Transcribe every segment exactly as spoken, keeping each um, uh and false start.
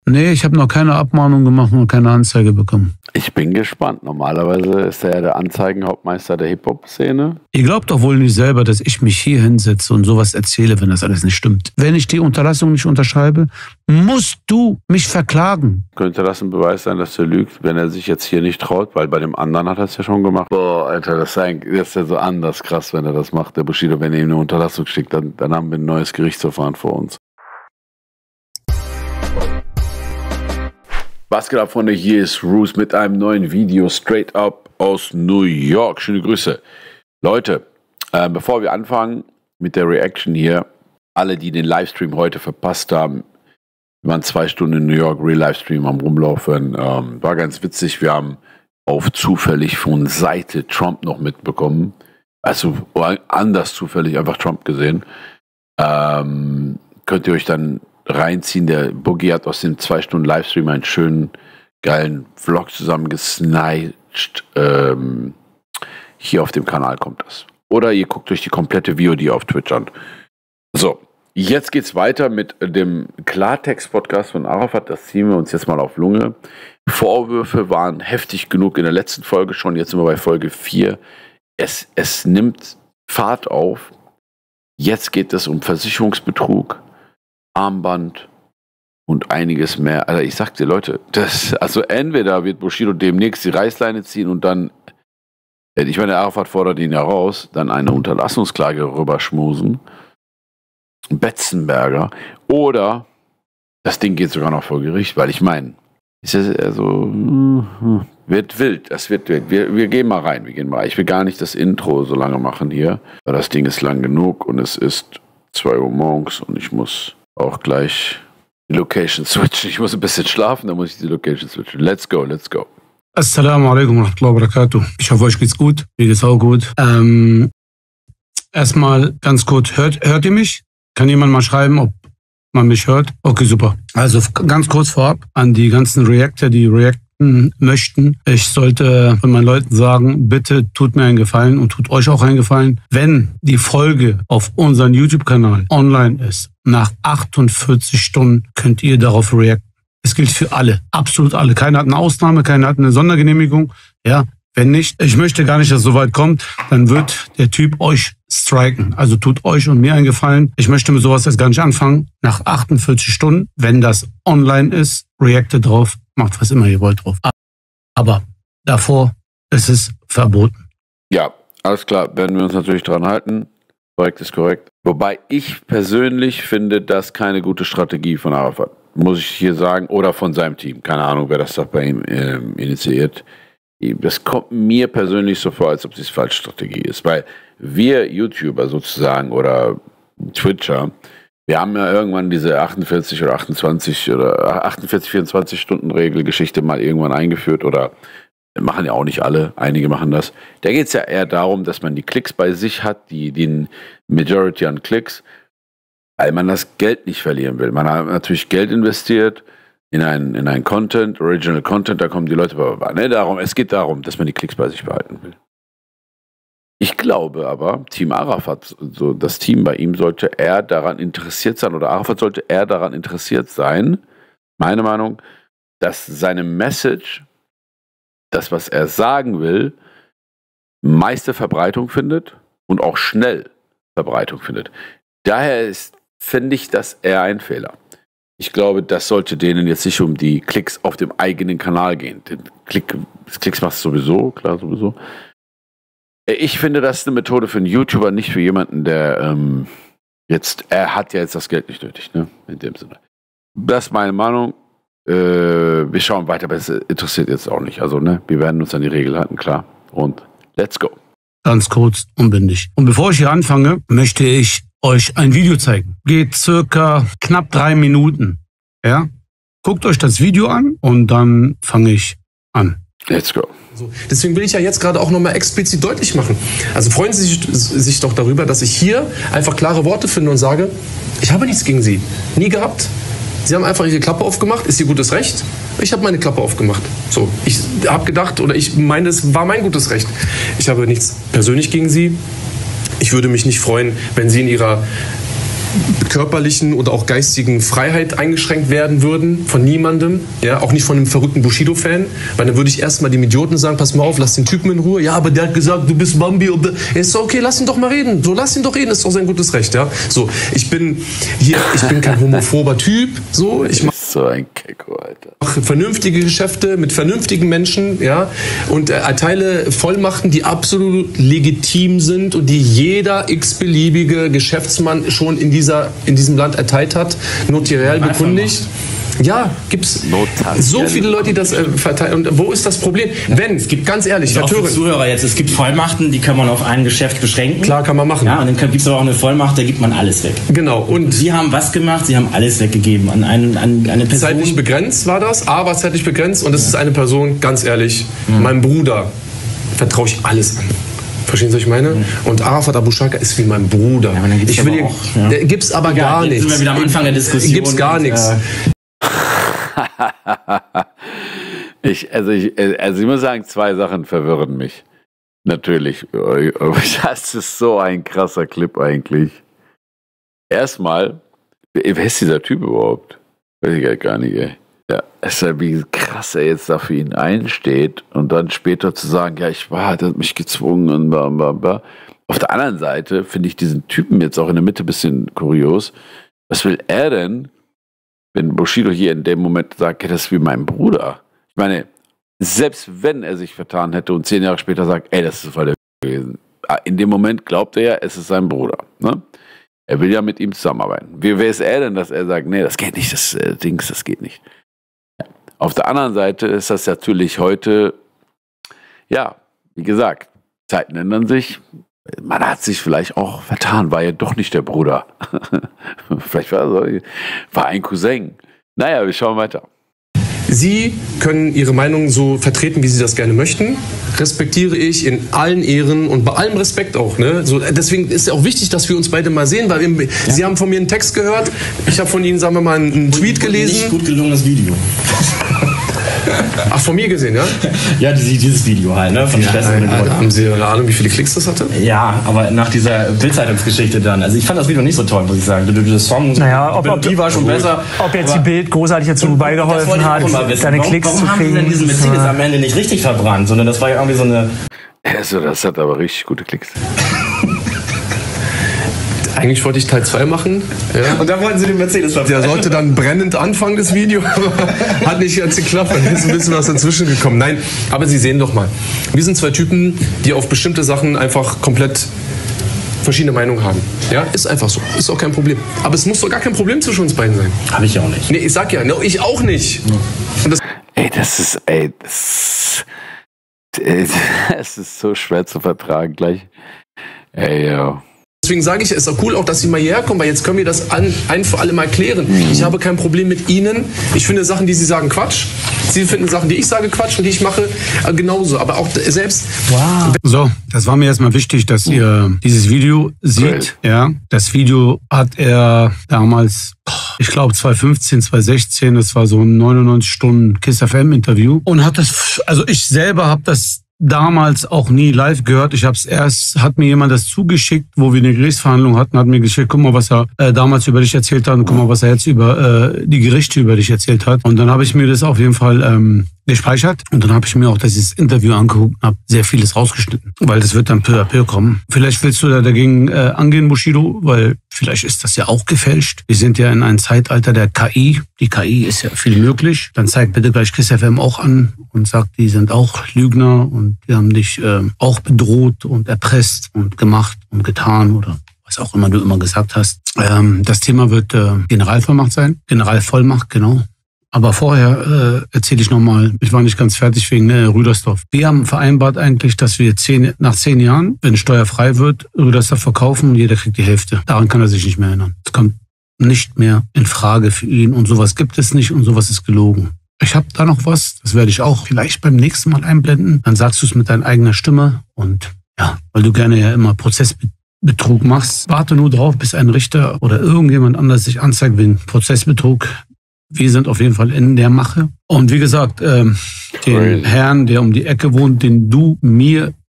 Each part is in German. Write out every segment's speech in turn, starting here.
Nee, ich habe noch keine Abmahnung gemacht und keine Anzeige bekommen. Ich bin gespannt. Normalerweise ist er ja der Anzeigenhauptmeister der Hip-Hop-Szene. Ihr glaubt doch wohl nicht selber, dass ich mich hier hinsetze und sowas erzähle, wenn das alles nicht stimmt. Wenn ich die Unterlassung nicht unterschreibe, musst du mich verklagen. Könnte das ein Beweis sein, dass er lügt, wenn er sich jetzt hier nicht traut? Weil bei dem anderen hat er es ja schon gemacht. Boah, Alter, das ist, ein, das ist ja so anders krass, wenn er das macht. Der Bushido, wenn er ihm eine Unterlassung schickt, dann, dann haben wir ein neues Gerichtsverfahren vor uns. Was geht ab, Freunde? Hier ist Roos mit einem neuen Video straight up aus New York. Schöne Grüße. Leute, äh, bevor wir anfangen mit der Reaction hier, alle, die den Livestream heute verpasst haben, wir waren zwei Stunden in New York, Real-Livestream am Rumlaufen, ähm, war ganz witzig. Wir haben auf zufällig von Seite Trump noch mitbekommen, also anders zufällig einfach Trump gesehen. Ähm, könnt ihr euch dann reinziehen. Der Boogie hat aus dem zwei Stunden Livestream einen schönen, geilen Vlog zusammengesnatcht. Ähm, hier auf dem Kanal kommt das. Oder ihr guckt euch die komplette V O D auf Twitch an. So, jetzt geht's weiter mit dem Klartext-Podcast von Arafat. Das ziehen wir uns jetzt mal auf Lunge. Vorwürfe waren heftig genug in der letzten Folge schon. Jetzt sind wir bei Folge vier. Es, es nimmt Fahrt auf. Jetzt geht es um Versicherungsbetrug, Armband und einiges mehr. Also ich sag dir, Leute, das, also entweder wird Bushido demnächst die Reißleine ziehen und dann, ich meine, der Arafat fordert ihn ja raus, dann eine Unterlassungsklage rüberschmusen, Betzenberger, oder das Ding geht sogar noch vor Gericht, weil ich meine, ist ja also, wird wild, es wird wild. Wir, wir gehen mal rein, wir gehen mal rein. Ich will gar nicht das Intro so lange machen hier, weil das Ding ist lang genug und es ist zwei Uhr morgens und ich muss auch gleich die Location switchen. Ich muss ein bisschen schlafen, dann muss ich die Location switchen. Let's go, let's go. Assalamu alaikum wa rahmatullahi wa barakatuh. Ich hoffe, euch geht's gut. Mir geht's auch gut. Ähm, erstmal ganz kurz, hört, hört ihr mich? Kann jemand mal schreiben, ob man mich hört? Okay, super. Also ganz kurz vorab an die ganzen Reactor, die reacten möchten. Ich sollte von meinen Leuten sagen, bitte tut mir einen Gefallen und tut euch auch einen Gefallen. Wenn die Folge auf unserem YouTube-Kanal online ist, nach achtundvierzig Stunden könnt ihr darauf reacten. Es gilt für alle, absolut alle. Keiner hat eine Ausnahme, keiner hat eine Sondergenehmigung. Ja, wenn nicht, ich möchte gar nicht, dass es so weit kommt, dann wird der Typ euch striken. Also tut euch und mir einen Gefallen. Ich möchte mit sowas jetzt gar nicht anfangen. Nach achtundvierzig Stunden, wenn das online ist, reacte drauf, macht was immer ihr wollt drauf. Aber davor ist es verboten. Ja, alles klar, werden wir uns natürlich dran halten. Korrekt ist korrekt. Wobei ich persönlich finde, das keine gute Strategie von Arafat. Muss ich hier sagen. Oder von seinem Team. Keine Ahnung, wer das da bei ihm äh, initiiert. Das kommt mir persönlich so vor, als ob es falsche Strategie ist. Weil wir YouTuber sozusagen oder Twitcher, wir haben ja irgendwann diese achtundvierzig oder achtundzwanzig oder achtundvierzig, vierundzwanzig Stunden Regelgeschichte mal irgendwann eingeführt oder machen ja auch nicht alle, einige machen das. Da geht es ja eher darum, dass man die Klicks bei sich hat, die, den Majority an Klicks, weil man das Geld nicht verlieren will. Man hat natürlich Geld investiert in ein, in ein Content, Original Content, da kommen die Leute, ne, darum, es geht darum, dass man die Klicks bei sich behalten will. Ich glaube aber, Team Arafat, so das Team bei ihm, sollte eher daran interessiert sein, oder Arafat sollte eher daran interessiert sein, meine Meinung, dass seine Message, das, was er sagen will, meiste Verbreitung findet und auch schnell Verbreitung findet. Daher ist, finde ich, das eher ein Fehler. Ich glaube, das sollte denen jetzt nicht um die Klicks auf dem eigenen Kanal gehen. Den Klick, das Klicks machst du sowieso, klar sowieso. Ich finde, das ist eine Methode für einen YouTuber, nicht für jemanden, der ähm, jetzt, er hat ja jetzt das Geld nicht nötig, ne? In dem Sinne. Das ist meine Meinung. Äh, wir schauen weiter, aber es interessiert jetzt auch nicht. Also, ne, wir werden uns an die Regel halten, klar. Und let's go. Ganz kurz, unbündig. Und bevor ich hier anfange, möchte ich euch ein Video zeigen. Geht circa knapp drei Minuten. Ja? Guckt euch das Video an und dann fange ich an. Let's go. So, deswegen will ich ja jetzt gerade auch nochmal explizit deutlich machen. Also freuen Sie sich, sich doch darüber, dass ich hier einfach klare Worte finde und sage, ich habe nichts gegen Sie. Nie gehabt. Sie haben einfach Ihre Klappe aufgemacht, ist Ihr gutes Recht. Ich habe meine Klappe aufgemacht. So, ich habe gedacht, oder ich meine, es war mein gutes Recht. Ich habe nichts persönlich gegen Sie. Ich würde mich nicht freuen, wenn Sie in Ihrer körperlichen oder auch geistigen Freiheit eingeschränkt werden würden, von niemandem, ja, auch nicht von einem verrückten Bushido-Fan, weil dann würde ich erstmal dem Idioten sagen, pass mal auf, lass den Typen in Ruhe, ja, aber der hat gesagt, du bist Bambi, und ja, ist doch okay, lass ihn doch mal reden, so, lass ihn doch reden, ist doch sein gutes Recht, ja, so, ich bin hier, ich bin kein homophober Typ, so, ich mache so ein Kecko, Alter. vernünftige Geschäfte mit vernünftigen Menschen, ja, und äh, erteile Vollmachten, die absolut legitim sind und die jeder x-beliebige Geschäftsmann schon in dieser in diesem Land erteilt hat, notariell bekundigt. Ja, gibt's so viele Leute, die das äh, verteilen. Und wo ist das Problem? Wenn, es gibt ganz ehrlich, Herr Tören, Zuhörer jetzt, es gibt Vollmachten, die kann man auf ein Geschäft beschränken. Klar, kann man machen. Ja, und dann gibt es aber auch eine Vollmacht, da gibt man alles weg. Genau. Und Sie haben was gemacht? Sie haben alles weggegeben an, einen, an eine Person. Zeitlich begrenzt war das, aber zeitlich begrenzt. Und es ja. ist eine Person, ganz ehrlich, mhm. meinem Bruder vertraue ich alles an. Verstehen Sie, was ich meine? Mhm. Und Arafat Abu Shaka ist wie mein Bruder. Ja, ich will auch, ja. Gibt's aber Egal, gar nichts. Sind wir wieder am Anfang der Diskussion. Gibt's gar nichts. Äh, ich, also, ich, also ich muss sagen, zwei Sachen verwirren mich. Natürlich. Das ist so ein krasser Clip eigentlich. Erstmal, wer ist dieser Typ überhaupt? Weiß ich halt gar nicht, ey. Ja, es ist ja wie krass er jetzt da für ihn einsteht und dann später zu sagen, ja, ich war, der hat mich gezwungen und bla bla bla. Auf der anderen Seite finde ich diesen Typen jetzt auch in der Mitte ein bisschen kurios. Was will er denn, wenn Bushido hier in dem Moment sagt, ja, das ist wie mein Bruder? Ich meine, selbst wenn er sich vertan hätte und zehn Jahre später sagt, ey, das ist voll der gewesen. In dem Moment glaubt er ja, es ist sein Bruder. Ne? Er will ja mit ihm zusammenarbeiten. Wie, wer ist er denn, dass er sagt, nee, das geht nicht, das äh, Dings, das geht nicht. Auf der anderen Seite ist das natürlich heute, ja, wie gesagt, Zeiten ändern sich. Man hat sich vielleicht auch vertan, war ja doch nicht der Bruder. Vielleicht war, so, war ein Cousin. Naja, wir schauen weiter. Sie können Ihre Meinung so vertreten, wie Sie das gerne möchten. Respektiere ich in allen Ehren und bei allem Respekt auch. Ne? So, deswegen ist es auch wichtig, dass wir uns beide mal sehen, weil wir, ja. Sie haben von mir einen Text gehört, ich habe von Ihnen, sagen wir mal, einen Tweet gelesen. Nicht gut gelungenes Video. Ach, von mir gesehen, ja? Ja, dieses Video halt, ne? Von ja, nein, Alter, haben Sie eine Ahnung, wie viele Klicks das hatte? Ja, aber nach dieser Bildzeitungsgeschichte dann. Also ich fand das Video nicht so toll, muss ich sagen. Der Song, naja, ob, ob, die war schon besser. Ob jetzt die Bild großartig dazu beigeholfen hat, deine Klicks warum zu kriegen. Warum haben Sie denn diesen Mercedes am Ende nicht richtig verbrannt, sondern das war ja irgendwie so eine... Also das hat aber richtig gute Klicks. Eigentlich wollte ich Teil zwei machen. Ja. Und dann wollten Sie den Mercedes verbrennen. Der sollte dann brennend anfangen, das Video, aber hat nicht ganz geklappt. Dann ist ein bisschen was dazwischen gekommen. Nein, aber Sie sehen doch mal. Wir sind zwei Typen, die auf bestimmte Sachen einfach komplett verschiedene Meinungen haben. Ja, ist einfach so. Ist auch kein Problem. Aber es muss doch gar kein Problem zwischen uns beiden sein. Habe ich auch nicht. Nee, ich sag ja, no, ich auch nicht. Ja. Und das ey, das ist, ey, das, das ist so schwer zu vertragen gleich. Ey, ja. Deswegen sage ich, es ist auch cool, auch, dass Sie mal hierher kommen, weil jetzt können wir das an, ein für alle Mal klären. Ich habe kein Problem mit Ihnen. Ich finde Sachen, die Sie sagen, Quatsch. Sie finden Sachen, die ich sage, Quatsch und die ich mache, äh, genauso. Aber auch selbst... Wow. So, das war mir erstmal wichtig, dass ihr dieses Video seht. Ja, das Video hat er damals, ich glaube zwanzig fünfzehn, zwanzig sechzehn, das war so ein neunundneunzig Stunden KISS F M Interview. Und hat das, also ich selber habe das damals auch nie live gehört. Ich habe es erst, hat mir jemand das zugeschickt, wo wir eine Gerichtsverhandlung hatten, hat mir geschickt, guck mal, was er äh, damals über dich erzählt hat und guck mal, was er jetzt über äh, die Gerichte über dich erzählt hat. Und dann habe ich mir das auf jeden Fall ähm, gespeichert und dann habe ich mir auch dieses Interview angeguckt und habe sehr vieles rausgeschnitten, weil das wird dann peu à peu kommen. Vielleicht willst du da dagegen äh, angehen, Bushido, weil vielleicht ist das ja auch gefälscht. Wir sind ja in einem Zeitalter der K I. Die K I ist ja viel möglich. Dann zeigt bitte gleich KISS F M auch an und sagt, die sind auch Lügner und die haben dich äh, auch bedroht und erpresst und gemacht und getan oder was auch immer du immer gesagt hast. Ähm, das Thema wird äh, Generalvollmacht sein. Generalvollmacht, genau. Aber vorher äh, erzähle ich nochmal, ich war nicht ganz fertig wegen äh, Rüdersdorf. Wir haben vereinbart eigentlich, dass wir zehn, nach zehn Jahren, wenn steuerfrei wird, Rüdersdorf verkaufen und jeder kriegt die Hälfte. Daran kann er sich nicht mehr erinnern. Es kommt nicht mehr in Frage für ihn und sowas gibt es nicht und sowas ist gelogen. Ich habe da noch was, das werde ich auch vielleicht beim nächsten Mal einblenden. Dann sagst du es mit deiner eigenen Stimme und ja, weil du gerne ja immer Prozessbetrug machst. Warte nur drauf, bis ein Richter oder irgendjemand anders sich anzeigt wegen Prozessbetrug. Wir sind auf jeden Fall in der Mache. Und wie gesagt, ähm, den Herrn, der um die Ecke wohnt, den du mir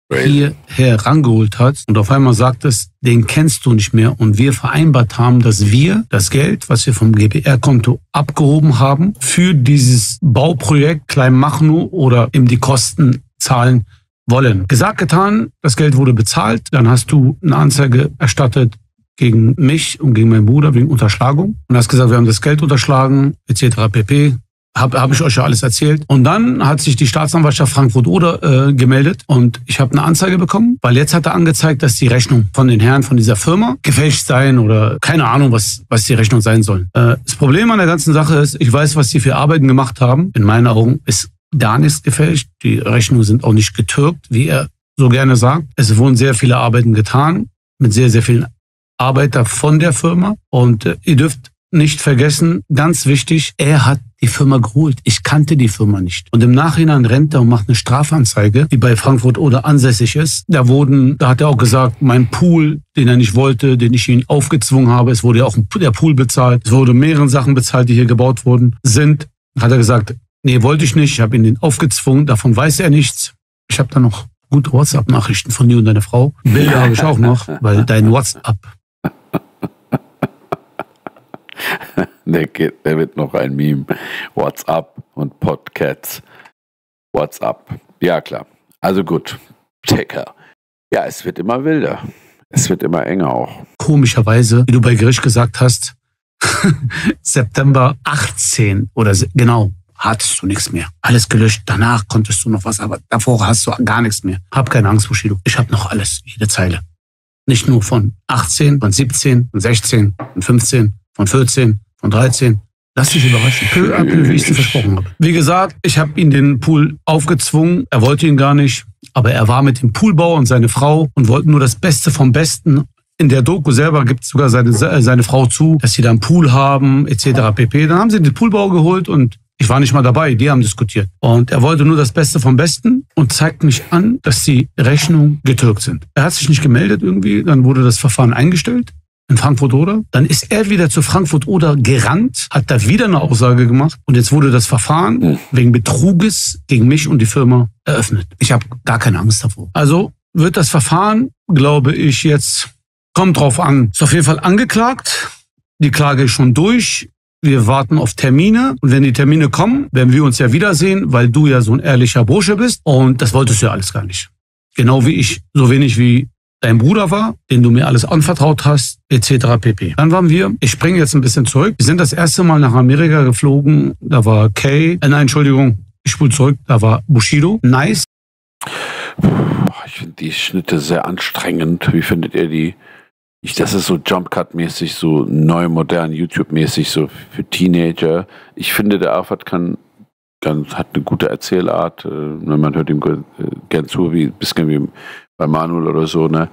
hierher rangeholt hat und auf einmal sagt es, den kennst du nicht mehr und wir vereinbart haben, dass wir das Geld, was wir vom G P R-Konto abgehoben haben, für dieses Bauprojekt Kleinmachnow oder eben die Kosten zahlen wollen. Gesagt, getan, das Geld wurde bezahlt, dann hast du eine Anzeige erstattet gegen mich und gegen meinen Bruder wegen Unterschlagung und hast gesagt, wir haben das Geld unterschlagen, et cetera pp. Habe hab ich euch ja alles erzählt. Und dann hat sich die Staatsanwaltschaft Frankfurt-Oder äh, gemeldet und ich habe eine Anzeige bekommen, weil jetzt hat er angezeigt, dass die Rechnung von den Herren von dieser Firma gefälscht sein oder keine Ahnung, was, was die Rechnung sein soll. Äh, das Problem an der ganzen Sache ist, ich weiß, was sie für Arbeiten gemacht haben. In meinen Augen ist gar nichts gefälscht. Die Rechnungen sind auch nicht getürkt, wie er so gerne sagt. Es wurden sehr viele Arbeiten getan mit sehr, sehr vielen Arbeiter von der Firma. Und äh, ihr dürft nicht vergessen, ganz wichtig, er hat die Firma geholt. Ich kannte die Firma nicht. Und im Nachhinein rennt er und macht eine Strafanzeige, die bei Frankfurt-Oder ansässig ist. Da wurden, da hat er auch gesagt, mein Pool, den er nicht wollte, den ich ihn aufgezwungen habe, es wurde ja auch der Pool bezahlt, es wurde mehrere Sachen bezahlt, die hier gebaut wurden, sind, hat er gesagt, nee, wollte ich nicht, ich habe ihn den aufgezwungen, davon weiß er nichts. Ich habe da noch gute WhatsApp-Nachrichten von dir und deiner Frau. Bilder habe ich auch noch, weil dein WhatsApp Der, geht, der wird noch ein Meme. WhatsApp und Podcasts. WhatsApp. Ja, klar. Also gut. Checker. Ja, es wird immer wilder. Es wird immer enger auch. Komischerweise, wie du bei Gericht gesagt hast, September achtzehn oder genau, hattest du nichts mehr. Alles gelöscht. Danach konntest du noch was, aber davor hast du gar nichts mehr. Hab keine Angst, Bushido. Ich habe noch alles. Jede Zeile. Nicht nur von achtzehn, von siebzehn, von sechzehn, von fünfzehn, von vierzehn, von dreizehn. Lass dich überraschen. Peu à peu, wie ich es dir versprochen habe. Wie gesagt, ich habe ihn den Pool aufgezwungen. Er wollte ihn gar nicht. Aber er war mit dem Poolbauer und seine Frau und wollten nur das Beste vom Besten. In der Doku selber gibt es sogar seine, seine Frau zu, dass sie da einen Pool haben, et cetera pp. Dann haben sie den Poolbauer geholt und ich war nicht mal dabei. Die haben diskutiert. Und er wollte nur das Beste vom Besten und zeigt mich an, dass die Rechnungen getürkt sind. Er hat sich nicht gemeldet irgendwie. Dann wurde das Verfahren eingestellt. In Frankfurt-Oder. Dann ist er wieder zu Frankfurt-Oder gerannt, hat da wieder eine Aussage gemacht und jetzt wurde das Verfahren mhm. wegen Betruges gegen mich und die Firma eröffnet. Ich habe gar keine Angst davor. Also wird das Verfahren, glaube ich, jetzt, kommt drauf an, ist auf jeden Fall angeklagt. Die Klage ist schon durch. Wir warten auf Termine und wenn die Termine kommen, werden wir uns ja wiedersehen, weil du ja so ein ehrlicher Bursche bist und das wolltest du ja alles gar nicht. Genau wie ich, so wenig wie dein Bruder war, den du mir alles anvertraut hast, et cetera pp. Dann waren wir, ich springe jetzt ein bisschen zurück, wir sind das erste Mal nach Amerika geflogen, da war Kay, äh, nein, Entschuldigung, ich spule zurück, da war Bushido, nice. Ich finde die Schnitte sehr anstrengend, wie findet ihr die? Ich, das ist so Jump-Cut-mäßig, so neu, modern, YouTube-mäßig, so für Teenager. Ich finde, der Arafat kann, kann, hat eine gute Erzählart, äh, man hört ihm gern zu, wie ein bisschen wie bei Manuel oder so, ne?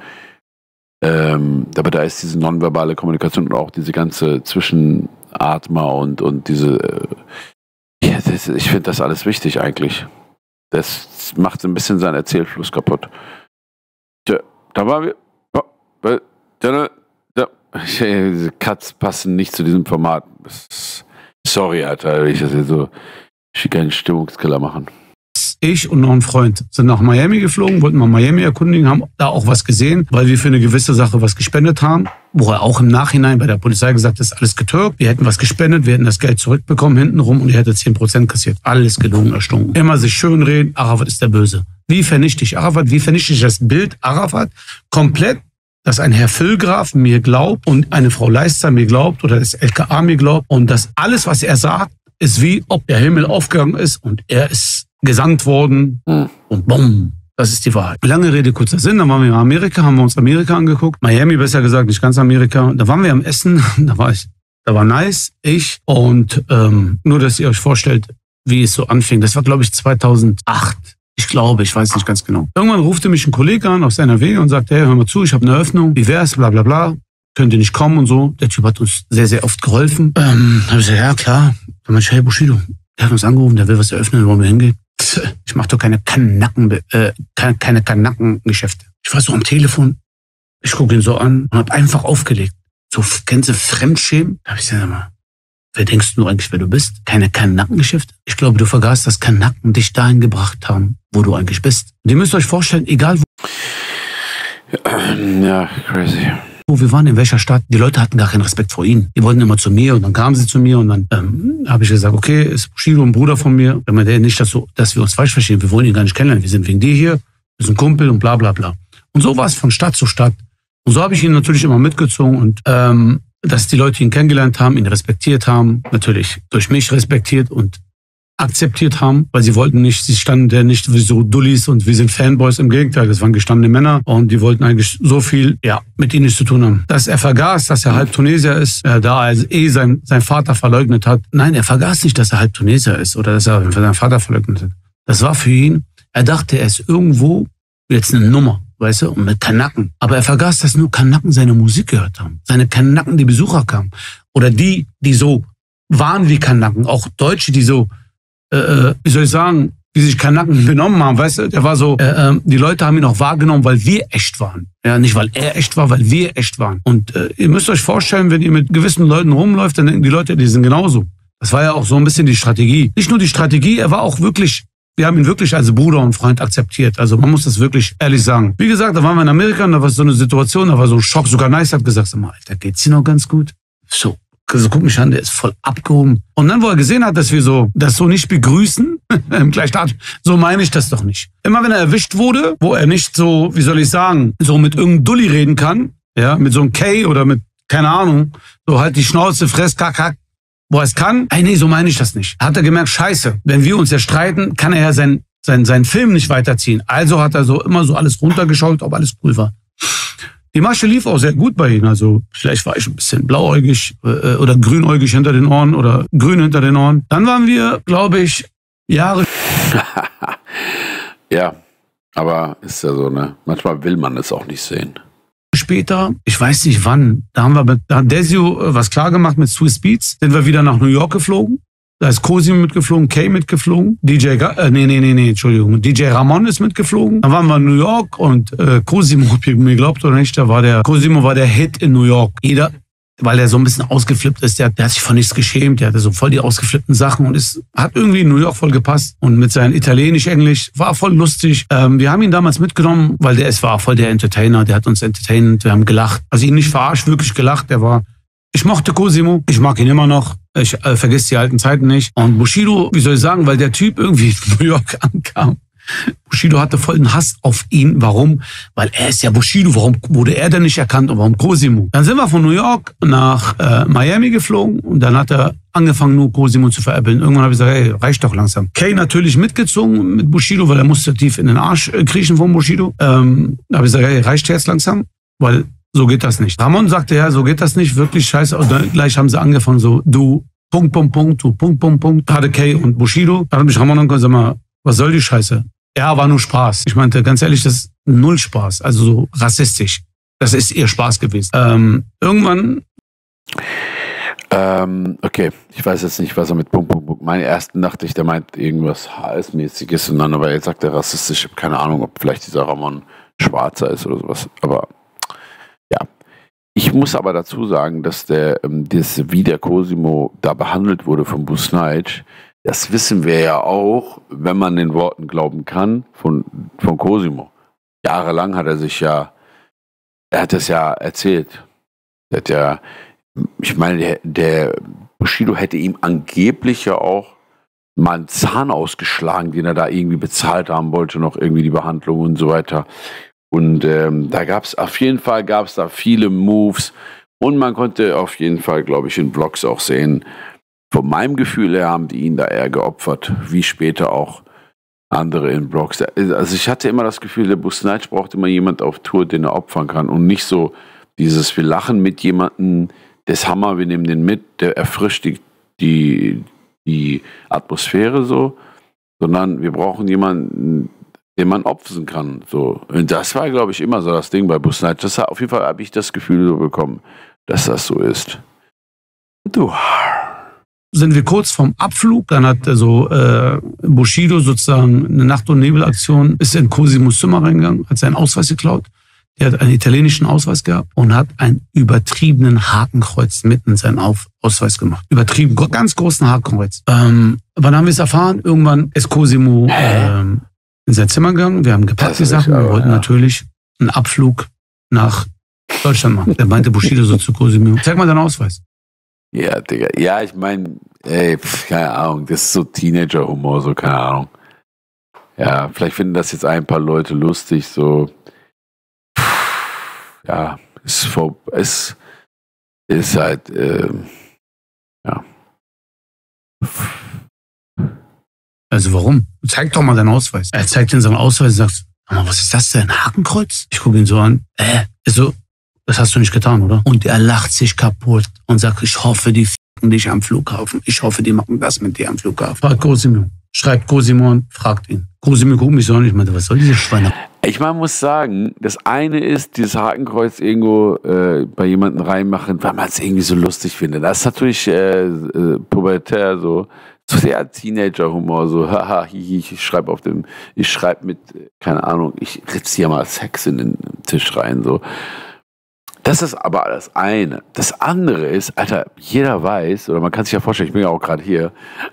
Ähm, aber da ist diese nonverbale Kommunikation und auch diese ganze Zwischenatmer und, und diese, äh, ja, das, ich finde das alles wichtig eigentlich. Das macht so ein bisschen seinen Erzählfluss kaputt. Tja, da waren wir, oh, da, da, da, diese Cuts passen nicht zu diesem Format. Sorry, Alter, ich das jetzt so, ich will keinen Stimmungskiller machen. Ich und noch ein Freund sind nach Miami geflogen, wollten mal Miami erkundigen, haben da auch was gesehen, weil wir für eine gewisse Sache was gespendet haben, wo er auch im Nachhinein bei der Polizei gesagt hat, das ist alles getürkt, wir hätten was gespendet, wir hätten das Geld zurückbekommen hintenrum und er hätte zehn Prozent kassiert. Alles gelogen, erstunken. Immer sich schönreden, Arafat ist der Böse. Wie vernichte ich Arafat? Wie vernichte ich das Bild Arafat? Komplett, dass ein Herr Füllgraf mir glaubt und eine Frau Leister mir glaubt oder das L K A mir glaubt und dass alles, was er sagt, ist wie, ob der Himmel aufgegangen ist und er ist gesandt worden mhm. und bumm, das ist die Wahrheit. Lange Rede, kurzer Sinn, dann waren wir in Amerika, haben wir uns Amerika angeguckt, Miami besser gesagt, nicht ganz Amerika, da waren wir am Essen, da war ich, da war nice, ich und ähm, nur, dass ihr euch vorstellt, wie es so anfing, das war glaube ich zweitausendacht, ich glaube, ich weiß nicht ganz genau. Irgendwann rufte mich ein Kollege an aus N R W und sagte, hey, hör mal zu, ich habe eine Eröffnung, wie wär's, bla bla bla, könnt ihr nicht kommen und so, der Typ hat uns sehr, sehr oft geholfen. Ähm, da habe ich gesagt, ja klar, dann meinte ich, hey Bushido, der hat uns angerufen, der will was eröffnen, wollen wir hingehen? Ich mache doch keine Kanacken, äh, keine, keine Kanackengeschäfte. Ich war so am Telefon, ich gucke ihn so an und habe einfach aufgelegt. So, kennst du Fremdschämen? Da habe ich gesagt, mal, wer denkst du eigentlich, wer du bist? Keine Kanackengeschäfte? Ich glaube, du vergaßt, dass Kanacken dich dahin gebracht haben, wo du eigentlich bist. Und ihr müsst euch vorstellen, egal wo... Ja, crazy. Wir waren in welcher Stadt, die Leute hatten gar keinen Respekt vor ihnen. Die wollten immer zu mir und dann kamen sie zu mir und dann ähm, habe ich gesagt, okay, ist Bushido ein Bruder von mir. Wenn man der nicht, dass, so, dass wir uns falsch verstehen, wir wollen ihn gar nicht kennenlernen, wir sind wegen dir hier, wir sind Kumpel und bla bla bla. Und so war es von Stadt zu Stadt. Und so habe ich ihn natürlich immer mitgezogen und ähm, dass die Leute ihn kennengelernt haben, ihn respektiert haben, natürlich durch mich respektiert und akzeptiert haben, weil sie wollten nicht, sie standen ja nicht wie so Dullis und wir sind Fanboys, im Gegenteil, das waren gestandene Männer und die wollten eigentlich so viel, ja, mit ihnen nichts zu tun haben. Dass er vergaß, dass er halb Tunesier ist, äh, da er eh sein, sein Vater verleugnet hat. Nein, er vergaß nicht, dass er halb Tunesier ist oder dass er seinen Vater verleugnet hat. Das war für ihn, er dachte, er ist irgendwo jetzt eine Nummer, weißt du, und mit Kanaken. Aber er vergaß, dass nur Kanaken seine Musik gehört haben. Seine Kanaken, die Besucher kamen. Oder die, die so waren wie Kanaken, auch Deutsche, die so Äh, wie soll ich sagen, wie sich Kanaken benommen haben, weißt du, der war so, äh, äh, die Leute haben ihn auch wahrgenommen, weil wir echt waren. Ja, nicht weil er echt war, weil wir echt waren. Und äh, ihr müsst euch vorstellen, wenn ihr mit gewissen Leuten rumläuft, dann denken die Leute, die sind genauso. Das war ja auch so ein bisschen die Strategie. Nicht nur die Strategie, er war auch wirklich, wir haben ihn wirklich als Bruder und Freund akzeptiert. Also man muss das wirklich ehrlich sagen. Wie gesagt, da waren wir in Amerika und da war so eine Situation, da war so ein Schock. Sogar Nice hat gesagt, sag mal, Alter, geht's dir noch ganz gut? So. Also guck mich an, der ist voll abgehoben. Und dann, wo er gesehen hat, dass wir so das so nicht begrüßen, im Gleichstaat, so meine ich das doch nicht. Immer wenn er erwischt wurde, wo er nicht so, wie soll ich sagen, so mit irgendeinem Dulli reden kann, ja, mit so einem K oder mit, keine Ahnung, so halt die Schnauze, fress, kack, kack, wo er es kann. Ey, nee, so meine ich das nicht. Hat er gemerkt, scheiße, wenn wir uns ja streiten, kann er ja sein, sein, seinen Film nicht weiterziehen. Also hat er so immer so alles runtergeschaut, ob alles cool war. Die Masche lief auch sehr gut bei ihm. Also vielleicht war ich ein bisschen blauäugig äh, oder grünäugig hinter den Ohren oder grün hinter den Ohren. Dann waren wir, glaube ich, Jahre... Ja, aber ist ja so, ne? Manchmal will man es auch nicht sehen. Später, ich weiß nicht wann, da haben wir mit da hat Desio was klar gemacht mit Swiss Beats. Sind wir wieder nach New York geflogen. Da ist Cosimo mitgeflogen, Kay mitgeflogen, D J, äh, nee, nee, nee, nee, Entschuldigung, D J Ramon ist mitgeflogen. Dann waren wir in New York und äh, Cosimo, ob ihr mir glaubt oder nicht, da war der, Cosimo war der Hit in New York. Jeder, weil er so ein bisschen ausgeflippt ist, der, der hat sich von nichts geschämt, der hatte so voll die ausgeflippten Sachen und es hat irgendwie in New York voll gepasst. Und mit seinem Italienisch, Englisch, war voll lustig. Ähm, wir haben ihn damals mitgenommen, weil der es war voll der Entertainer, der hat uns entertained, wir haben gelacht. Also ihn nicht verarscht, wirklich gelacht, der war... Ich mochte Cosimo, ich mag ihn immer noch, ich äh, vergesse die alten Zeiten nicht. Und Bushido, wie soll ich sagen, weil der Typ irgendwie in New York ankam. Bushido hatte voll einen Hass auf ihn. Warum? Weil er ist ja Bushido. Warum wurde er denn nicht erkannt und warum Cosimo? Dann sind wir von New York nach äh, Miami geflogen und dann hat er angefangen, nur Cosimo zu veräppeln. Irgendwann habe ich gesagt, hey, reicht doch langsam. Kay natürlich mitgezogen mit Bushido, weil er musste tief in den Arsch kriechen von Bushido. Ähm, da habe ich gesagt, hey, reicht jetzt langsam? Weil so geht das nicht. Ramon sagte, ja, so geht das nicht, wirklich scheiße. Und dann gleich haben sie angefangen, so, du, Punkt, Punkt, Punkt, du, Punkt, Punkt, Punkt. Gerade Kay und Bushido. Da hat mich Ramon angekommen, sag mal, was soll die Scheiße? Ja, war nur Spaß. Ich meinte, ganz ehrlich, das ist null Spaß. Also so rassistisch. Das ist ihr Spaß gewesen. Ähm, irgendwann... Ähm, okay, ich weiß jetzt nicht, was er mit Punkt, Punkt, Punkt. Meine ersten dachte ich, der meint irgendwas H S-mäßiges und dann, aber jetzt sagt er rassistisch. Ich habe keine Ahnung, ob vielleicht dieser Ramon Schwarzer ist oder sowas. Aber... Ja, ich muss aber dazu sagen, dass der, das, wie der Cosimo da behandelt wurde von Busnaj, das wissen wir ja auch, wenn man den Worten glauben kann, von, von Cosimo. Jahrelang hat er sich ja, er hat das ja erzählt. Er hat ja, ich meine, der, der Bushido hätte ihm angeblich ja auch mal einen Zahn ausgeschlagen, den er da irgendwie bezahlt haben wollte, noch irgendwie die Behandlung und so weiter. Und ähm, da gab es auf jeden Fall gab es da viele Moves und man konnte auf jeden Fall, glaube ich, in Vlogs auch sehen, von meinem Gefühl her haben die ihn da eher geopfert, wie später auch andere in Vlogs. Also ich hatte immer das Gefühl, der Busnaj braucht immer jemand auf Tour, den er opfern kann und nicht so dieses, wir lachen mit jemandem, das Hammer, wir nehmen den mit, der erfrischt die, die, die Atmosphäre so, sondern wir brauchen jemanden, den man opfern kann. So. Und das war, glaube ich, immer so das Ding bei Busnaj. Das auf jeden Fall habe ich das Gefühl so bekommen, dass das so ist. Du. Sind wir kurz vorm Abflug, dann hat so äh, Bushido sozusagen eine Nacht- und Nebelaktion, ist in Cosimos Zimmer reingegangen, hat seinen Ausweis geklaut. Er hat einen italienischen Ausweis gehabt und hat einen übertriebenen Hakenkreuz mitten in seinen Auf Ausweis gemacht. Übertrieben, ganz großen Hakenkreuz. Ähm, wann haben wir es erfahren? Irgendwann ist Cosimo ähm, in sein Zimmer gegangen, wir haben gepackt die Sachen, wir wollten ja. natürlich einen Abflug nach Deutschland machen. Der meinte Bushido so zu Cosimo. Zeig mal deinen Ausweis. Ja, Digga. Ja, ich meine, ey, pf, keine Ahnung, das ist so Teenager-Humor, so, keine Ahnung. Ja, vielleicht finden das jetzt ein paar Leute lustig, so. Pff, ja, es ist, vor, es ist halt, ähm, ja. Also warum? Zeig doch mal deinen Ausweis. Er zeigt ihm seinen Ausweis und sagt, was ist das denn? Hakenkreuz? Ich gucke ihn so an. Äh, so, das hast du nicht getan, oder? Und er lacht sich kaputt und sagt, ich hoffe, die ficken dich am Flughafen. Ich hoffe, die machen das mit dir am Flughafen. Fragt Cosimo. Schreibt Cosimo an, fragt ihn. Cosimo guckt mich so an, ich meinte, was soll diese Schweine? Ich meine, muss sagen, das eine ist, dieses Hakenkreuz irgendwo äh, bei jemandem reinmachen, weil man es irgendwie so lustig findet. Das ist natürlich äh, äh, pubertär so. So der Teenager-Humor, so, haha, hihi, ich schreibe auf dem, ich schreibe mit, keine Ahnung, ich ritze hier mal Sex in den Tisch rein, so. Das ist aber das eine. Das andere ist, Alter, jeder weiß, oder man kann sich ja vorstellen, ich bin ja auch gerade hier,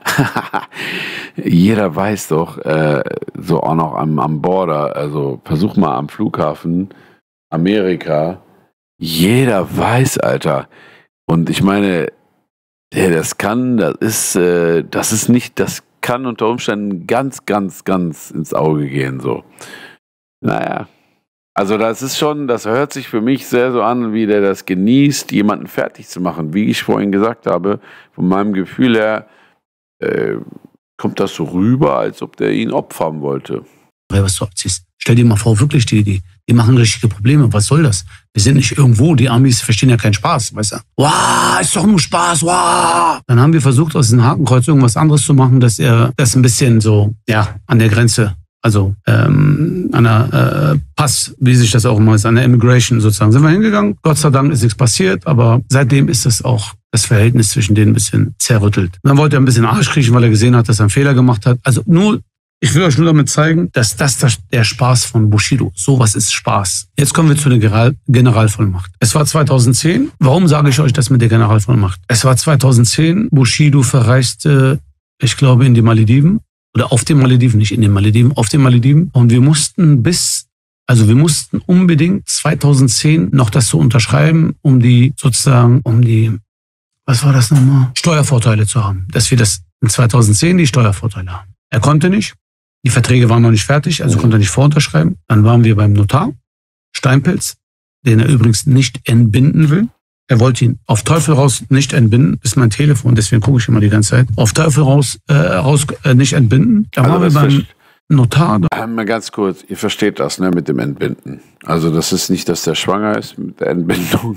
jeder weiß doch, äh, so auch noch am, am Border, also versuch mal am Flughafen, Amerika, jeder weiß, Alter. Und ich meine, ja, das kann, das ist, äh, das ist nicht, das kann unter Umständen ganz, ganz, ganz ins Auge gehen, so. Naja. Also das ist schon, das hört sich für mich sehr so an, wie der das genießt, jemanden fertig zu machen. Wie ich vorhin gesagt habe, von meinem Gefühl her, äh, kommt das so rüber, als ob der ihn opfern wollte. Was du abziehst. Stell dir mal vor, wirklich, die, die, die machen richtige Probleme. Was soll das? Wir sind nicht irgendwo, die Amis verstehen ja keinen Spaß, weißt du? Wow, ist doch nur Spaß, wow! Dann haben wir versucht, aus dem Hakenkreuz irgendwas anderes zu machen, dass er das ein bisschen so, ja, an der Grenze, also ähm, an der äh, Pass, wie sich das auch immer ist, an der Immigration sozusagen, sind wir hingegangen. Gott sei Dank ist nichts passiert, aber seitdem ist das auch das Verhältnis zwischen denen ein bisschen zerrüttelt. Dann wollte er ein bisschen Arsch kriechen, weil er gesehen hat, dass er einen Fehler gemacht hat. Also nur, ich will euch nur damit zeigen, dass das der Spaß von Bushido, sowas ist Spaß. Jetzt kommen wir zu der General Generalvollmacht. Es war zweitausendzehn. Warum sage ich euch das mit der Generalvollmacht? Es war zweitausendzehn. Bushido verreiste, ich glaube, in die Malediven. Oder auf den Malediven, nicht in den Malediven, auf den Malediven. Und wir mussten bis, also wir mussten unbedingt zweitausendzehn noch das so unterschreiben, um die sozusagen, um die, was war das nochmal? Steuervorteile zu haben. Dass wir das in zweitausendzehn die Steuervorteile haben. Er konnte nicht. Die Verträge waren noch nicht fertig, also konnte er nicht vorunterschreiben. Dann waren wir beim Notar, Steinpilz, den er übrigens nicht entbinden will. Er wollte ihn auf Teufel raus nicht entbinden. Das ist mein Telefon, deswegen gucke ich immer die ganze Zeit. Auf Teufel raus, äh, raus äh, nicht entbinden. Da also waren wir beim Notar. Mal ganz kurz, ihr versteht das, ne, mit dem Entbinden. Also das ist nicht, dass der schwanger ist mit der Entbindung.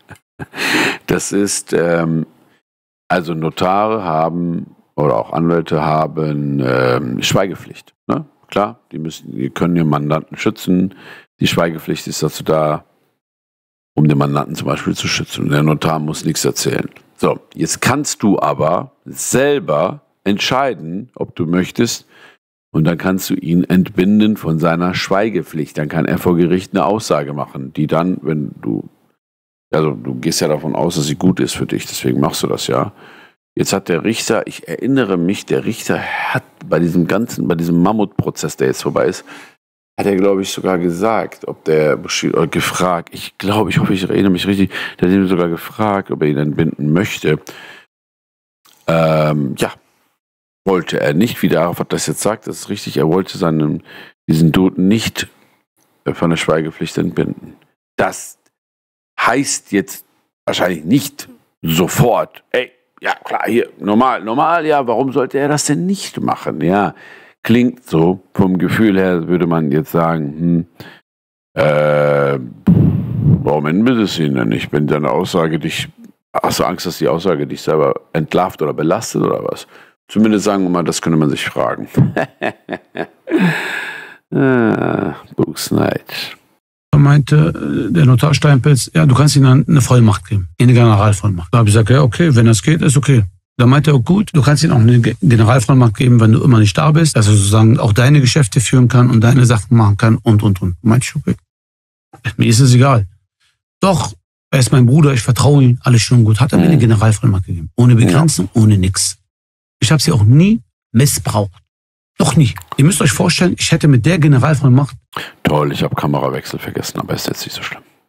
Das ist, ähm, also Notare haben oder auch Anwälte haben ähm, Schweigepflicht. Ne? Klar, die müssen, die können ihren Mandanten schützen. Die Schweigepflicht ist dazu da, um den Mandanten zum Beispiel zu schützen. Und der Notar muss nichts erzählen. So, jetzt kannst du aber selber entscheiden, ob du möchtest, und dann kannst du ihn entbinden von seiner Schweigepflicht. Dann kann er vor Gericht eine Aussage machen, die dann, wenn du, also du gehst ja davon aus, dass sie gut ist für dich, deswegen machst du das ja. Jetzt hat der Richter, ich erinnere mich, der Richter hat bei diesem ganzen, bei diesem Mammutprozess, der jetzt vorbei ist, hat er, glaube ich, sogar gesagt, ob der Bushido, gefragt, ich glaube, ich hoffe, ich erinnere mich richtig, der hat ihn sogar gefragt, ob er ihn entbinden möchte. Ähm, ja, wollte er nicht, wie der Arafat das jetzt sagt, das ist richtig, er wollte seinen, diesen Dude nicht von der Schweigepflicht entbinden. Das heißt jetzt wahrscheinlich nicht sofort, ey, ja klar, hier, normal, normal, ja, warum sollte er das denn nicht machen, ja. Klingt so, vom Gefühl her würde man jetzt sagen, hm, äh, warum entbindest du ihn denn nicht, wenn deine Aussage dich, hast du Angst, dass die Aussage dich selber entlarvt oder belastet oder was? Zumindest sagen wir mal, das könnte man sich fragen. ah, Buchsnight. Da meinte der Notar Steinpilz, ja, du kannst ihnen eine Vollmacht geben, eine Generalvollmacht. Da habe ich gesagt, ja, okay, wenn das geht, ist okay. Da meinte er, oh, gut, du kannst ihm auch eine Generalvollmacht geben, wenn du immer nicht da bist, dass er sozusagen auch deine Geschäfte führen kann und deine Sachen machen kann und, und, und. Meinte ich, okay. Mir ist es egal. Doch, er ist mein Bruder, ich vertraue ihm, alles schon gut. Hat er mir eine Generalvollmacht gegeben. Ohne Begrenzung, ohne nix. Ich habe sie auch nie missbraucht. Doch nie. Ihr müsst euch vorstellen, ich hätte mit der Generalvollmacht... Toll, ich habe Kamerawechsel vergessen, aber ist jetzt nicht so schlimm.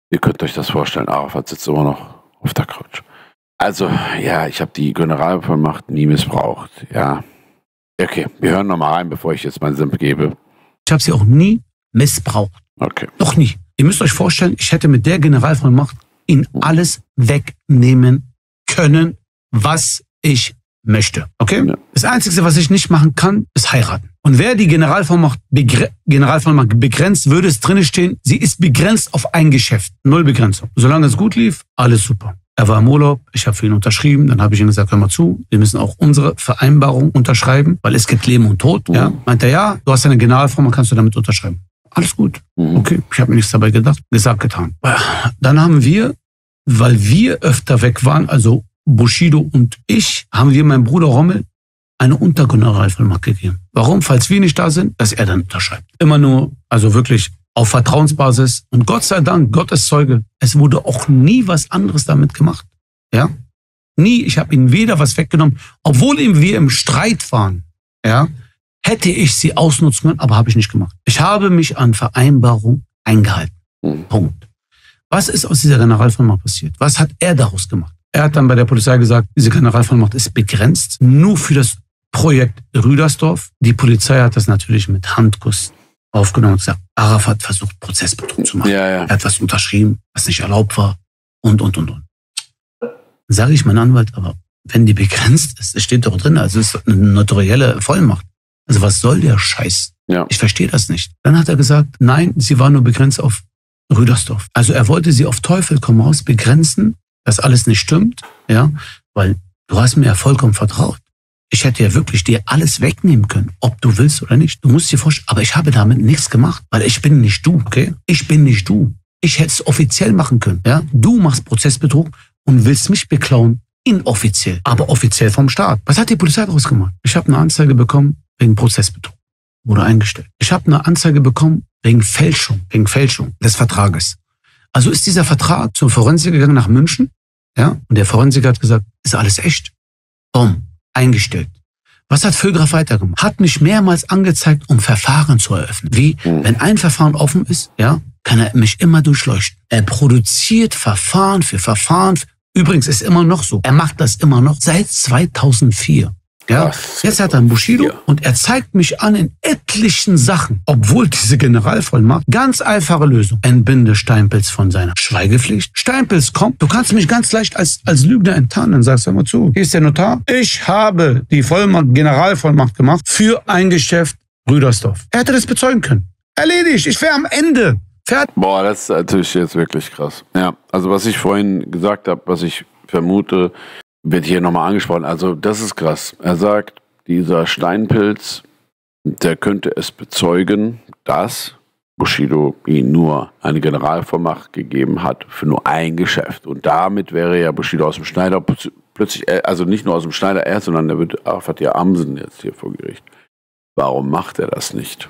Ihr könnt euch das vorstellen, Arafat sitzt immer noch auf der Couch. Also, ja, ich habe die Generalvollmacht nie missbraucht, ja. Okay, wir hören nochmal rein, bevor ich jetzt meinen Senf gebe. Ich habe sie auch nie missbraucht. Okay. Noch nie. Ihr müsst euch vorstellen, ich hätte mit der Generalvollmacht ihnen alles wegnehmen können, was ich möchte. Okay? Ja. Das Einzige, was ich nicht machen kann, ist heiraten. Und wer die Generalvollmacht, begre Generalvollmacht begrenzt, würde es drin stehen, sie ist begrenzt auf ein Geschäft. Null Begrenzung. Solange es gut lief, alles super. Er war im Urlaub, ich habe für ihn unterschrieben, dann habe ich ihm gesagt, hör mal zu, wir müssen auch unsere Vereinbarung unterschreiben, weil es gibt Leben und Tod. Mhm. Ja? Meint er, ja, du hast eine Generalvollmacht, kannst du damit unterschreiben. Alles gut. Mhm. Okay, ich habe mir nichts dabei gedacht, gesagt, getan. Dann haben wir, weil wir öfter weg waren, also Bushido und ich, haben wir meinem Bruder Rommel eine Untergeneralvollmacht gegeben. Warum? Falls wir nicht da sind, dass er dann unterschreibt. Immer nur, also wirklich auf Vertrauensbasis. Und Gott sei Dank, Gott ist Zeuge, es wurde auch nie was anderes damit gemacht. Ja? Nie. Ich habe ihm weder was weggenommen, obwohl wir im Streit waren. Ja? Hätte ich sie ausnutzen können, aber habe ich nicht gemacht. Ich habe mich an Vereinbarung eingehalten. Mhm. Punkt. Was ist aus dieser Generalvollmacht passiert? Was hat er daraus gemacht? Er hat dann bei der Polizei gesagt, diese Generalvollmacht ist begrenzt, nur für das Projekt Rüdersdorf. Die Polizei hat das natürlich mit Handkuss aufgenommen und gesagt, Arafat versucht, Prozessbetrug zu machen. Ja, ja. Er hat was unterschrieben, was nicht erlaubt war und, und, und, und. Dann sage ich meinem Anwalt, aber wenn die begrenzt ist, das steht doch drin, also es ist eine notarielle Vollmacht. Also was soll der Scheiß? Ja. Ich verstehe das nicht. Dann hat er gesagt, nein, sie war nur begrenzt auf Rüdersdorf. Also er wollte sie auf Teufel komm raus begrenzen, dass alles nicht stimmt, ja, weil du hast mir ja vollkommen vertraut. Ich hätte ja wirklich dir alles wegnehmen können, ob du willst oder nicht. Du musst dir vorstellen, aber ich habe damit nichts gemacht, weil ich bin nicht du, okay? Ich bin nicht du. Ich hätte es offiziell machen können, ja? Du machst Prozessbetrug und willst mich beklauen, inoffiziell, aber offiziell vom Staat. Was hat die Polizei daraus gemacht? Ich habe eine Anzeige bekommen wegen Prozessbetrug. Wurde eingestellt. Ich habe eine Anzeige bekommen wegen Fälschung, wegen Fälschung des Vertrages. Also ist dieser Vertrag zum Forensiker gegangen nach München, ja? Und der Forensiker hat gesagt, ist alles echt? Boom. Eingestellt. Was hat Vögraf weitergemacht? Hat mich mehrmals angezeigt, um Verfahren zu eröffnen. Wie, wenn ein Verfahren offen ist, ja, kann er mich immer durchleuchten. Er produziert Verfahren für Verfahren. Übrigens ist immer noch so. Er macht das immer noch seit zweitausendvier. Ja, jetzt hat er einen Bushido und er zeigt mich an in etlichen Sachen, obwohl diese Generalvollmacht, ganz einfache Lösung, entbinde Steinpilz von seiner Schweigepflicht. Steinpilz kommt, du kannst mich ganz leicht als, als Lügner enttarnen, dann sagst du mal zu, hier ist der Notar, ich habe die Vollmacht, Generalvollmacht gemacht für ein Geschäft Rüdersdorf. Er hätte das bezeugen können. Erledigt, ich wäre am Ende. Fertig. Boah, das ist natürlich jetzt wirklich krass. Ja, also was ich vorhin gesagt habe, was ich vermute, wird hier nochmal angesprochen. Also das ist krass. Er sagt, dieser Steinpilz, der könnte es bezeugen, dass Bushido ihm nur eine Generalvollmacht gegeben hat für nur ein Geschäft. Und damit wäre ja Bushido aus dem Schneider plötzlich, also nicht nur aus dem Schneider er, sondern er wird Arafat ja Amsen jetzt hier vor Gericht. Warum macht er das nicht?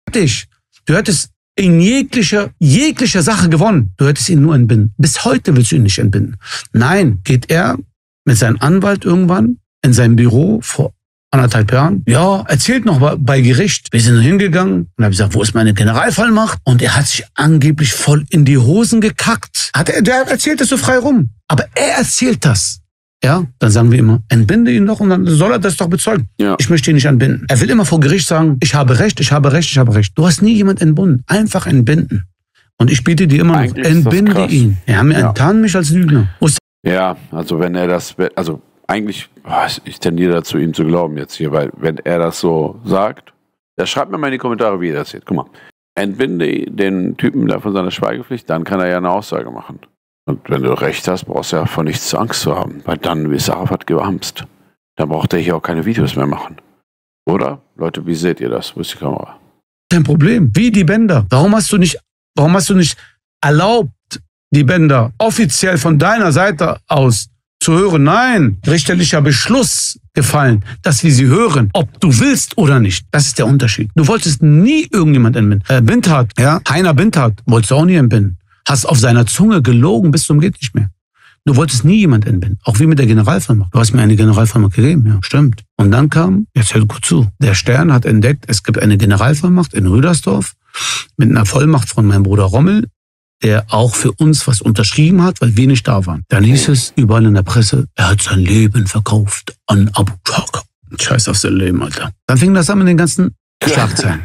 Du hättest in jeglicher, jeglicher Sache gewonnen. Du hättest ihn nur entbinden. Bis heute willst du ihn nicht entbinden. Nein, geht er mit seinem Anwalt irgendwann in seinem Büro vor anderthalb Jahren. Ja, erzählt noch bei Gericht. Wir sind hingegangen und haben gesagt, wo ist meine Generalvollmacht? Und er hat sich angeblich voll in die Hosen gekackt. Hat er, der erzählt das so frei rum. Aber er erzählt das. Ja, dann sagen wir immer, entbinde ihn doch und dann soll er das doch bezeugen. Ja. Ich möchte ihn nicht entbinden. Er will immer vor Gericht sagen, ich habe Recht, ich habe Recht, ich habe Recht. Du hast nie jemand entbunden. Einfach entbinden. Und ich biete dir immer noch, entbinde ihn. Ja, wir ja. enttarnen mich als Lügner. Ja, also wenn er das, also eigentlich, ich tendiere dazu, ihm zu glauben jetzt hier, weil wenn er das so sagt, der schreibt mir mal in die Kommentare, wie er das sieht. Guck mal, entbinde den Typen da von seiner Schweigepflicht, dann kann er ja eine Aussage machen. Und wenn du recht hast, brauchst du ja vor nichts Angst zu haben, weil dann ist Arafat gewamst. Dann braucht er hier auch keine Videos mehr machen. Oder? Leute, wie seht ihr das? Wo ist die Kamera? Kein Problem. Wie die Bänder. Warum hast du nicht, warum hast du nicht erlaubt, die Bänder offiziell von deiner Seite aus zu hören? Nein, richterlicher Beschluss gefallen, dass wir sie hören, ob du willst oder nicht. Das ist der Unterschied. Du wolltest nie irgendjemand entbinden. Äh, Bindhardt, ja, Heiner Bindhardt, wolltest du auch nie entbinden. Hast auf seiner Zunge gelogen bis zum geht nicht mehr. Du wolltest nie jemand entbinden. Auch wie mit der Generalvollmacht. Du hast mir eine Generalvollmacht gegeben, ja, stimmt. Und dann kam, jetzt hört gut zu, der Stern hat entdeckt, es gibt eine Generalvollmacht in Rüdersdorf mit einer Vollmacht von meinem Bruder Rommel. der auch für uns was unterschrieben hat, weil wir nicht da waren. Dann hieß es überall in der Presse, er hat sein Leben verkauft an Abu Chaka. Scheiß auf sein Leben, Alter. Dann fing das an mit den ganzen Schlagzeilen.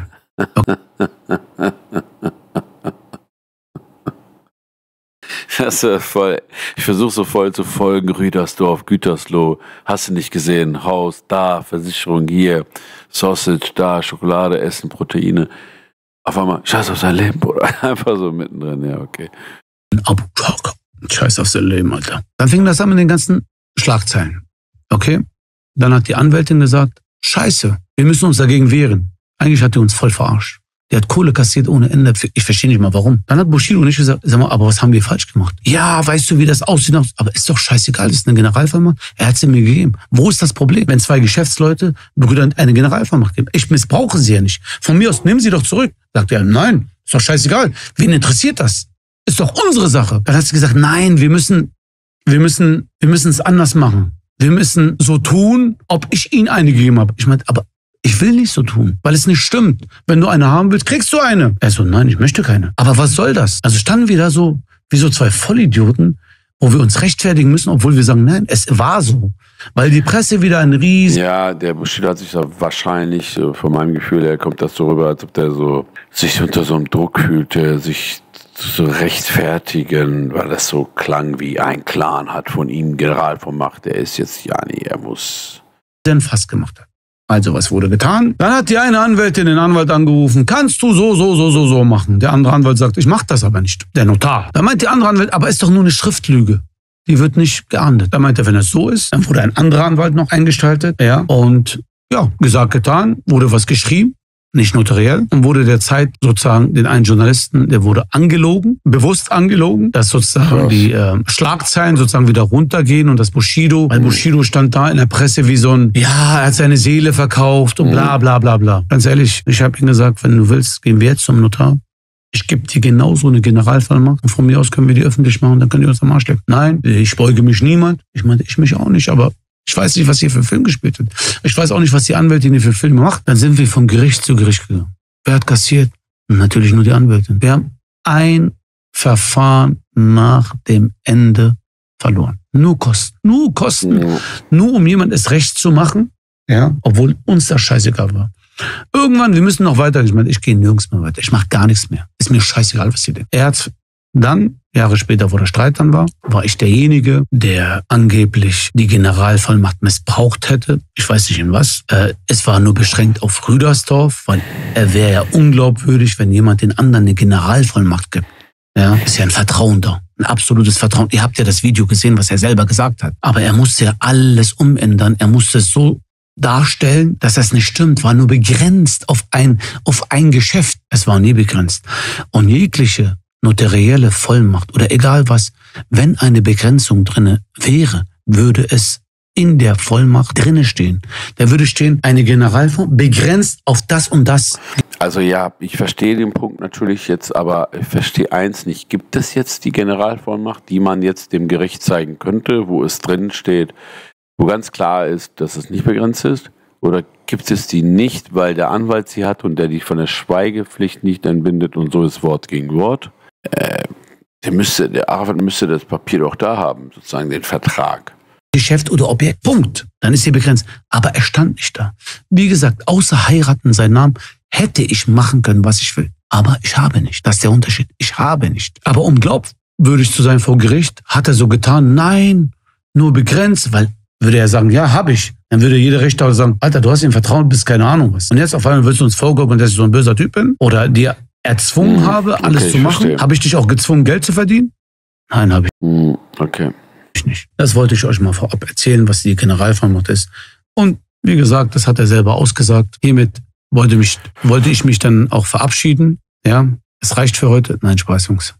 Das ist voll, ich versuche so voll zu folgen, Rüdersdorf, Gütersloh, hast du nicht gesehen, Haus da, Versicherung hier, Sausage da, Schokolade essen, Proteine. Auf einmal, scheiß auf sein Leben, Bruder. Einfach so mittendrin, ja, okay. Abu Chaka. Scheiß auf sein Leben, Alter. Dann fing das an mit den ganzen Schlagzeilen. Okay? Dann hat die Anwältin gesagt, scheiße, wir müssen uns dagegen wehren. Eigentlich hat die uns voll verarscht. Die hat Kohle kassiert ohne Ende. Ich verstehe nicht mal, warum. Dann hat Bushido nicht gesagt, sag mal, aber was haben wir falsch gemacht? Ja, weißt du, wie das aussieht? Aber ist doch scheißegal, das ist eine Generalvollmacht. Er hat sie mir gegeben. Wo ist das Problem? Wenn zwei Geschäftsleute Brüder eine Generalvollmacht geben. Ich missbrauche sie ja nicht. Von mir aus, nimm sie doch zurück. Sagt er, nein, ist doch scheißegal. Wen interessiert das? Ist doch unsere Sache. Dann hat sie gesagt, nein, wir müssen, wir müssen, wir müssen es anders machen. Wir müssen so tun, ob ich ihnen eine gegeben habe. Ich meinte, aber ich will nicht so tun, weil es nicht stimmt. Wenn du eine haben willst, kriegst du eine. Er so, nein, ich möchte keine. Aber was soll das? Also standen wir da so wie so zwei Vollidioten, wo wir uns rechtfertigen müssen, obwohl wir sagen, nein, es war so. Weil die Presse wieder ein Riesen... Ja, der Bushido hat sich da wahrscheinlich, von meinem Gefühl her, kommt das so rüber, als ob der so sich unter so einem Druck fühlte, sich zu rechtfertigen, weil das so klang wie ein Clan hat von ihm Generalvollmacht. Der ist jetzt Jani, er muss... ...denn fast gemacht hat. Also was wurde getan? Dann hat die eine Anwältin den Anwalt angerufen, kannst du so, so, so, so, so machen. Der andere Anwalt sagt, ich mach das aber nicht. Der Notar. Dann meint die andere Anwalt, aber ist doch nur eine Schriftlüge. Die wird nicht geahndet. Dann meint er, wenn es so ist, dann wurde ein anderer Anwalt noch eingeschaltet. Ja. Und ja, gesagt, getan, wurde was geschrieben. Nicht notariell, und wurde derzeit sozusagen den einen Journalisten, der wurde angelogen, bewusst angelogen, dass sozusagen die äh, Schlagzeilen sozusagen wieder runtergehen und das Bushido, weil Bushido stand da in der Presse wie so ein, ja, er hat seine Seele verkauft und bla bla bla bla. Ganz ehrlich, ich habe ihm gesagt, wenn du willst, gehen wir jetzt zum Notar. Ich gebe dir genauso eine Generalvollmacht und von mir aus können wir die öffentlich machen, dann können die uns am Arsch lecken. Nein, ich beuge mich niemand. Ich meinte, ich mich auch nicht, aber ich weiß nicht, was hier für einen Film gespielt wird. Ich weiß auch nicht, was die Anwältin hier für Filme macht. Dann sind wir vom Gericht zu Gericht gegangen. Wer hat kassiert? Natürlich nur die Anwältin. Wir haben ein Verfahren nach dem Ende verloren. Nur Kosten. Nur Kosten. Ja. Nur um jemand es recht zu machen, ja, obwohl uns das scheißegal war. Irgendwann, wir müssen noch weiter. Ich meine, ich gehe nirgends mehr weiter. Ich mache gar nichts mehr. Ist mir scheißegal, was ihr denkt. Er hat dann, Jahre später, wo der Streit dann war, war ich derjenige, der angeblich die Generalvollmacht missbraucht hätte. Ich weiß nicht in was. Äh, es war nur beschränkt auf Rüdersdorf, weil er wäre ja unglaubwürdig, wenn jemand den anderen eine Generalvollmacht gibt. Ja, ist ja ein Vertrauen da. Ein absolutes Vertrauen. Ihr habt ja das Video gesehen, was er selber gesagt hat. Aber er musste ja alles umändern. Er musste es so darstellen, dass das nicht stimmt, war nur begrenzt auf ein, auf ein Geschäft. Es war nie begrenzt. Und jegliche notarielle Vollmacht oder egal was, wenn eine Begrenzung drinne wäre, würde es in der Vollmacht drinne stehen. Da würde stehen, eine Generalvollmacht begrenzt auf das und das. Also ja, ich verstehe den Punkt natürlich jetzt, aber ich verstehe eins nicht. Gibt es jetzt die Generalvollmacht, die man jetzt dem Gericht zeigen könnte, wo es drin steht, wo ganz klar ist, dass es nicht begrenzt ist? Oder gibt es die nicht, weil der Anwalt sie hat und der die von der Schweigepflicht nicht entbindet und so ist Wort gegen Wort? Äh, der müsste, der Arafat müsste das Papier doch da haben, sozusagen den Vertrag. Geschäft oder Objekt, Punkt. Dann ist sie begrenzt. Aber er stand nicht da. Wie gesagt, außer heiraten seinen Namen hätte ich machen können, was ich will. Aber ich habe nicht. Das ist der Unterschied. Ich habe nicht. Aber um glaubwürdig zu sein vor Gericht, hat er so getan, nein, nur begrenzt, weil würde er sagen, ja, habe ich. Dann würde jeder Richter sagen, Alter, du hast ihm Vertrauen, bist keine Ahnung was. Und jetzt auf einmal willst du uns vorgaukeln, dass ich so ein böser Typ bin? Oder dir erzwungen hm, habe, alles okay, zu machen? Habe ich dich auch gezwungen, Geld zu verdienen? Nein, habe ich hm, okay. nicht. Das wollte ich euch mal vorab erzählen, was die Generalvollmacht ist. Und wie gesagt, das hat er selber ausgesagt. Hiermit wollte, mich, wollte ich mich dann auch verabschieden. Ja, es reicht für heute. Nein, Spaß, Jungs.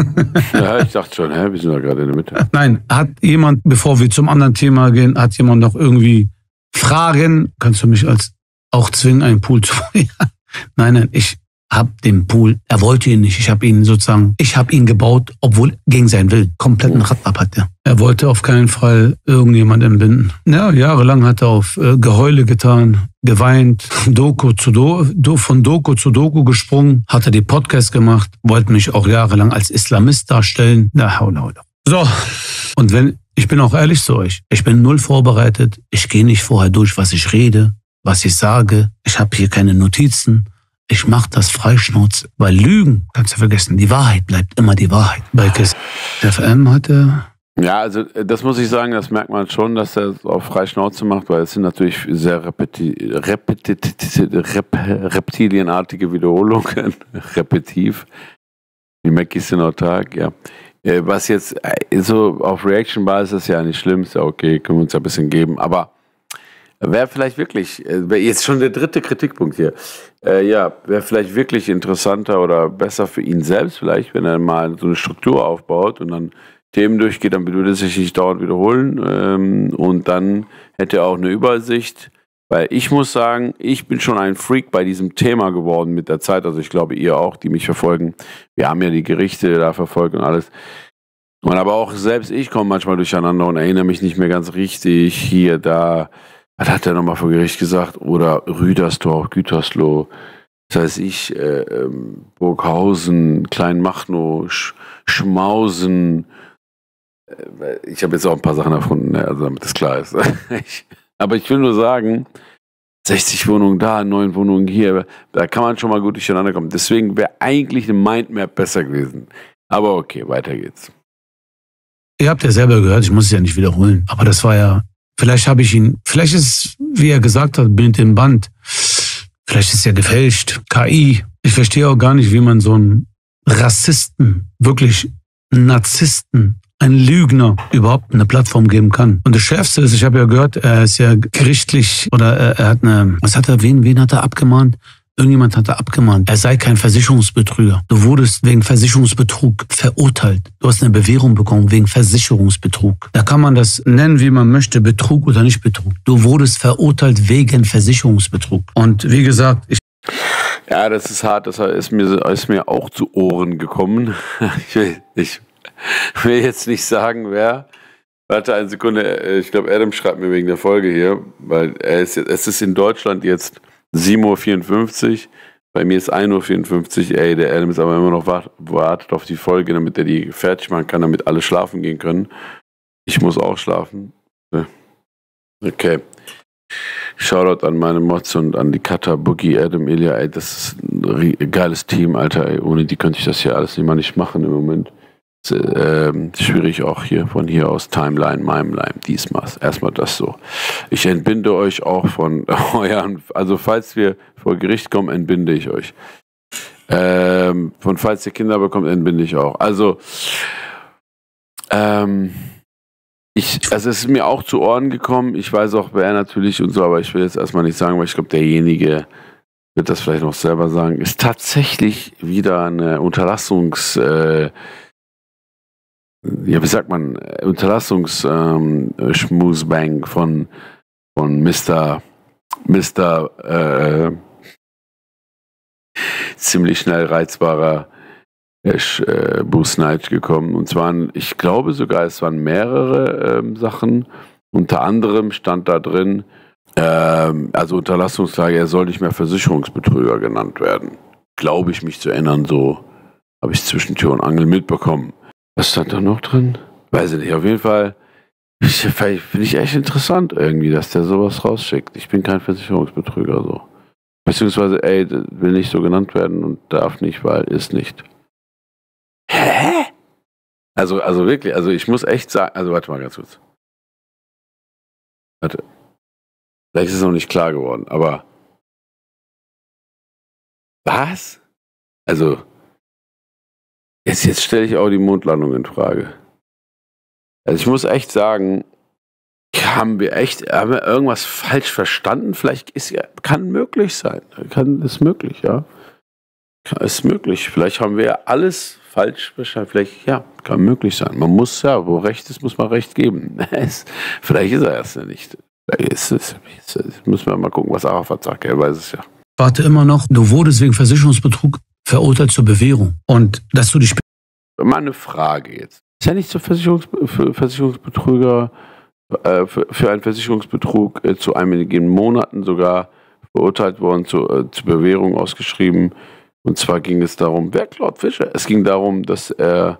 Ja, ich dachte schon, hä? Wir sind ja gerade in der Mitte. Nein, hat jemand, bevor wir zum anderen Thema gehen, hat jemand noch irgendwie Fragen? Kannst du mich als auch zwingen, einen Pool zu... Nein, nein, ich... habe den Pool, er wollte ihn nicht. Ich habe ihn sozusagen, ich habe ihn gebaut, obwohl gegen seinen Willen. Kompletten Radab hat er. Er wollte auf keinen Fall irgendjemand entbinden. Ja, jahrelang hat er auf äh, Geheule getan, geweint, Doku zu Do, Do, von Doku zu Doku gesprungen, hat er die Podcasts gemacht, wollte mich auch jahrelang als Islamist darstellen. Na, haula, haula. So, und wenn, ich bin auch ehrlich zu euch, ich bin null vorbereitet, ich gehe nicht vorher durch, was ich rede, was ich sage, ich habe hier keine Notizen. Ich mache das Freischnauze, weil Lügen, kannst du vergessen, die Wahrheit bleibt immer die Wahrheit. Bei Kiss F M hat er... Ja, also das muss ich sagen, das merkt man schon, dass er es auf Freischnauze macht, weil es sind natürlich sehr repeti repeti rep reptilienartige Wiederholungen, repetitiv. Die Mackies sind autark, ja. Was jetzt so auf Reaction-Basis ist ja nicht schlimm, ist ja okay, können wir uns ja ein bisschen geben, aber wäre vielleicht wirklich, wäre jetzt schon der dritte Kritikpunkt hier, äh, ja, wäre vielleicht wirklich interessanter oder besser für ihn selbst vielleicht, wenn er mal so eine Struktur aufbaut und dann Themen durchgeht, dann würde es sich nicht dauernd wiederholen ähm, und dann hätte er auch eine Übersicht, weil ich muss sagen, ich bin schon ein Freak bei diesem Thema geworden mit der Zeit, also ich glaube ihr auch, die mich verfolgen, wir haben ja die Gerichte da verfolgt und alles. Und aber auch selbst ich komme manchmal durcheinander und erinnere mich nicht mehr ganz richtig, hier, da. Was hat er nochmal vor Gericht gesagt? Oder Rüdersdorf, Gütersloh, das heißt ich, äh, ähm, Burghausen, Kleinmachnow, Sch Schmausen. Äh, ich habe jetzt auch ein paar Sachen erfunden, ne? Also damit das klar ist. ich, aber ich will nur sagen, sechzig Wohnungen da, neun Wohnungen hier, da kann man schon mal gut durcheinander kommen. Deswegen wäre eigentlich eine Mindmap besser gewesen. Aber okay, weiter geht's. Ihr habt ja selber gehört, ich muss es ja nicht wiederholen, aber das war ja... Vielleicht habe ich ihn, vielleicht ist es, wie er gesagt hat, mit dem Band, vielleicht ist er gefälscht, K I. Ich verstehe auch gar nicht, wie man so einen Rassisten, wirklich Narzissten, einen Lügner überhaupt eine Plattform geben kann. Und das Schärfste ist, ich habe ja gehört, er ist ja gerichtlich, oder er, er hat eine, was hat er, wen, wen hat er abgemahnt? Irgendjemand hat er abgemahnt, er sei kein Versicherungsbetrüger. Du wurdest wegen Versicherungsbetrug verurteilt. Du hast eine Bewährung bekommen wegen Versicherungsbetrug. Da kann man das nennen, wie man möchte, Betrug oder nicht Betrug. Du wurdest verurteilt wegen Versicherungsbetrug. Und wie gesagt, ich... Ja, das ist hart, das ist mir, ist mir auch zu Ohren gekommen. Ich will, ich will jetzt nicht sagen, wer... Warte eine Sekunde, ich glaube, Adam schreibt mir wegen der Folge hier, weil er ist, es ist in Deutschland jetzt sieben Uhr vierundfünfzig, bei mir ist ein Uhr vierundfünfzig, ey, der Adam ist aber immer noch wart, wartet auf die Folge, damit er die fertig machen kann, damit alle schlafen gehen können. Ich muss auch schlafen. Okay. Shoutout an meine Mods und an die Cutter, Boogie, Adam, Ilya, ey, das ist ein geiles Team, Alter, ey, ohne die könnte ich das hier alles nicht mal nicht machen im Moment. Ähm, schwierig auch hier von hier aus Timeline, Mimeline, diesmal. Erstmal das so. Ich entbinde euch auch von euren, also falls wir vor Gericht kommen, entbinde ich euch. Ähm, von falls ihr Kinder bekommt, entbinde ich auch. Also, ähm, ich, also es ist mir auch zu Ohren gekommen. Ich weiß auch, wer natürlich und so, aber ich will jetzt erstmal nicht sagen, weil ich glaube, derjenige wird das vielleicht noch selber sagen, ist tatsächlich wieder eine Unterlassungs- äh, ja, wie sagt man, Unterlassungs-Schmusbang ähm, von, von Mister Mister Äh, ziemlich schnell reizbarer äh, Bruce Knight gekommen. Und zwar, ich glaube sogar, es waren mehrere ähm, Sachen. Unter anderem stand da drin, ähm, also Unterlassungsklage, er soll nicht mehr Versicherungsbetrüger genannt werden. Glaube ich mich zu erinnern, so habe ich zwischen Tür und Angel mitbekommen. Was stand da noch drin? Weiß ich nicht. Auf jeden Fall finde ich echt interessant irgendwie, dass der sowas rausschickt. Ich bin kein Versicherungsbetrüger so. Beziehungsweise, ey, will nicht so genannt werden und darf nicht, weil ist nicht. Hä? Also, also wirklich, also ich muss echt sagen, also warte mal ganz kurz. Warte. Vielleicht ist es noch nicht klar geworden, aber was? Also Jetzt, jetzt stelle ich auch die Mondlandung in Frage. Also ich muss echt sagen, haben wir echt, haben wir irgendwas falsch verstanden? Vielleicht ist ja, kann möglich sein. Kann, ist möglich, ja. Ist möglich. Vielleicht haben wir alles falsch verstanden. Vielleicht, ja, kann möglich sein. Man muss, ja, wo Recht ist, muss man Recht geben. Vielleicht ist er erst ja nicht. Vielleicht ist es, müssen wir mal gucken, was Arafat sagt. Er weiß es ja. warte immer noch, du wurdest wegen Versicherungsbetrug verurteilt zur Bewährung. Und dass du dich... Mal eine Frage jetzt. Ist ja nicht zur Versicherungs für Versicherungsbetrüger, äh, für, für einen Versicherungsbetrug äh, zu einigen Monaten sogar verurteilt worden, zu, äh, zur Bewährung ausgeschrieben. Und zwar ging es darum, wer klaut Fische? Es ging darum, dass er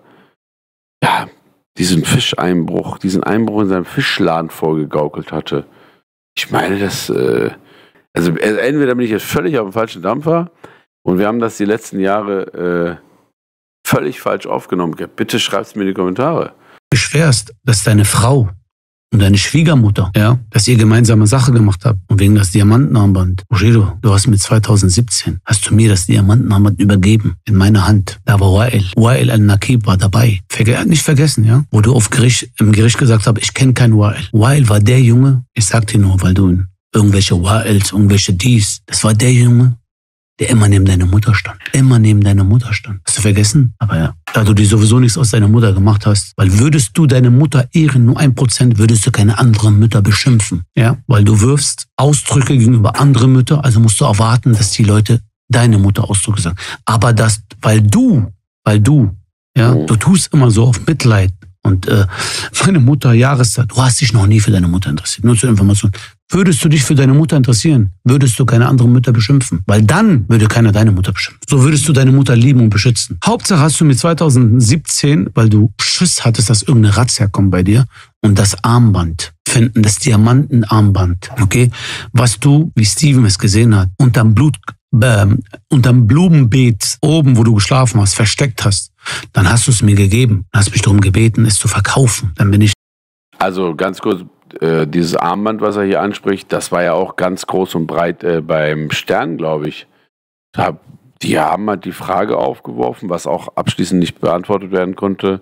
ja, diesen Fischeinbruch, diesen Einbruch in seinem Fischladen vorgegaukelt hatte. Ich meine, das, äh, also entweder bin ich jetzt völlig auf dem falschen Dampfer und wir haben das die letzten Jahre äh, völlig falsch aufgenommen. Bitte schreibt es mir in die Kommentare. Beschwerst, dass deine Frau und deine Schwiegermutter, ja, dass ihr gemeinsame Sache gemacht habt und wegen das Diamantenarmband. Bushido, du hast mir zweitausendsiebzehn, hast du mir das Diamantenarmband übergeben, in meine Hand. Da war Wael. Wael al-Nakib war dabei. Verge nicht vergessen, ja, wo du auf Gericht, im Gericht gesagt hast, ich kenne keinen Wael. Wael war der Junge, ich sag dir nur, weil du in irgendwelche Waels, irgendwelche dies, das war der Junge, der immer neben deiner Mutter stand. Immer neben deiner Mutter stand. Hast du vergessen? Aber ja, da du dir sowieso nichts aus deiner Mutter gemacht hast, weil würdest du deine Mutter ehren, nur ein Prozent, würdest du keine anderen Mütter beschimpfen. Ja, weil du wirfst Ausdrücke gegenüber anderen Müttern, also musst du erwarten, dass die Leute deine Mutter Ausdrücke sagen. Aber das, weil du, weil du, ja, du tust immer so auf Mitleid und äh, meine Mutter, Jahreszeit, du hast dich noch nie für deine Mutter interessiert. Nur zur Information. Würdest du dich für deine Mutter interessieren, würdest du keine anderen Mütter beschimpfen. Weil dann würde keiner deine Mutter beschimpfen. So würdest du deine Mutter lieben und beschützen. Hauptsache hast du mit zweitausendsiebzehn, weil du Schiss hattest, dass irgendeine Razzia kommt bei dir und das Armband finden, das Diamantenarmband, okay, was du, wie Steven es gesehen hat, unterm Blut, äh, unterm Blumenbeet oben, wo du geschlafen hast, versteckt hast, dann hast du es mir gegeben, hast mich darum gebeten, es zu verkaufen. Dann bin ich... Also ganz kurz, äh, dieses Armband, was er hier anspricht, das war ja auch ganz groß und breit äh, beim Stern, glaube ich. Da, die haben halt die Frage aufgeworfen, was auch abschließend nicht beantwortet werden konnte,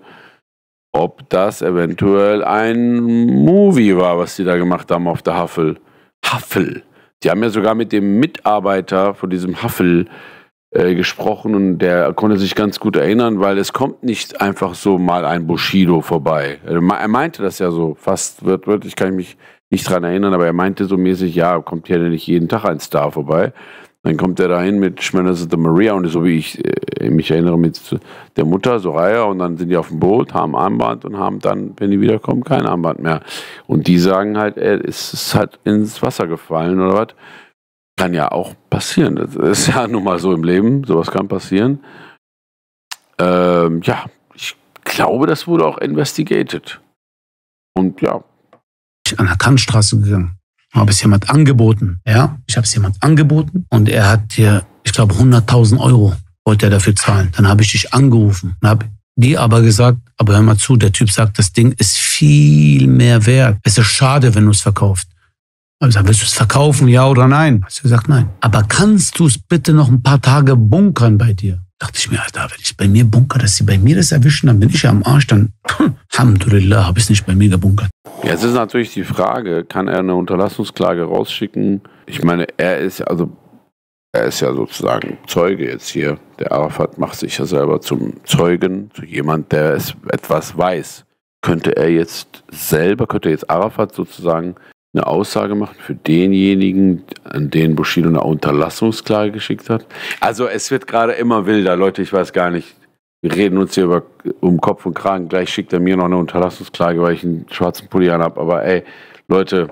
ob das eventuell ein Movie war, was die da gemacht haben auf der Haffel. Haffel. Die haben ja sogar mit dem Mitarbeiter von diesem Haffel äh, gesprochen und der konnte sich ganz gut erinnern, weil es kommt nicht einfach so mal ein Bushido vorbei. Er meinte das ja so, fast wörtlich, kann ich mich nicht dran erinnern, aber er meinte so mäßig, ja, kommt hier nicht jeden Tag ein Star vorbei. Dann kommt er dahin mit Schmenners the Maria und so wie ich äh, mich erinnere mit der Mutter, Soraya, und dann sind die auf dem Boot, haben Armband und haben dann, wenn die wiederkommen, kein Armband mehr. Und die sagen halt, er ist halt ins Wasser gefallen oder was. Kann ja auch passieren. Das ist ja nun mal so im Leben, sowas kann passieren. Ähm, ja, ich glaube, das wurde auch investigated. Und ja. Ich bin an der Kantstraße gegangen. Habe es jemand angeboten, ja, ich habe es jemand angeboten und er hat dir, ich glaube, hunderttausend Euro wollte er dafür zahlen. Dann habe ich dich angerufen und habe die aber gesagt, aber hör mal zu, der Typ sagt, das Ding ist viel mehr wert. Es ist schade, wenn du es verkaufst. Also willst du es verkaufen, ja oder nein? Hast du gesagt, nein. Aber kannst du es bitte noch ein paar Tage bunkern bei dir? Dachte ich mir, Alter, wenn ich bei mir bunkere, dass sie bei mir das erwischen, dann bin ich ja am Arsch, dann, alhamdulillah, habe ich es nicht bei mir gebunkert. Jetzt ist natürlich die Frage, kann er eine Unterlassungsklage rausschicken? Ich meine, er ist ja, also, er ist ja sozusagen Zeuge jetzt hier. Der Arafat macht sich ja selber zum Zeugen, zu jemand, der es etwas weiß. Könnte er jetzt selber, könnte jetzt Arafat sozusagen eine Aussage machen für denjenigen, an den Bushido eine Unterlassungsklage geschickt hat? Also es wird gerade immer wilder, Leute, ich weiß gar nicht. Wir reden uns hier über, um Kopf und Kragen. Gleich schickt er mir noch eine Unterlassungsklage, weil ich einen schwarzen Pulli an habe. Aber ey, Leute,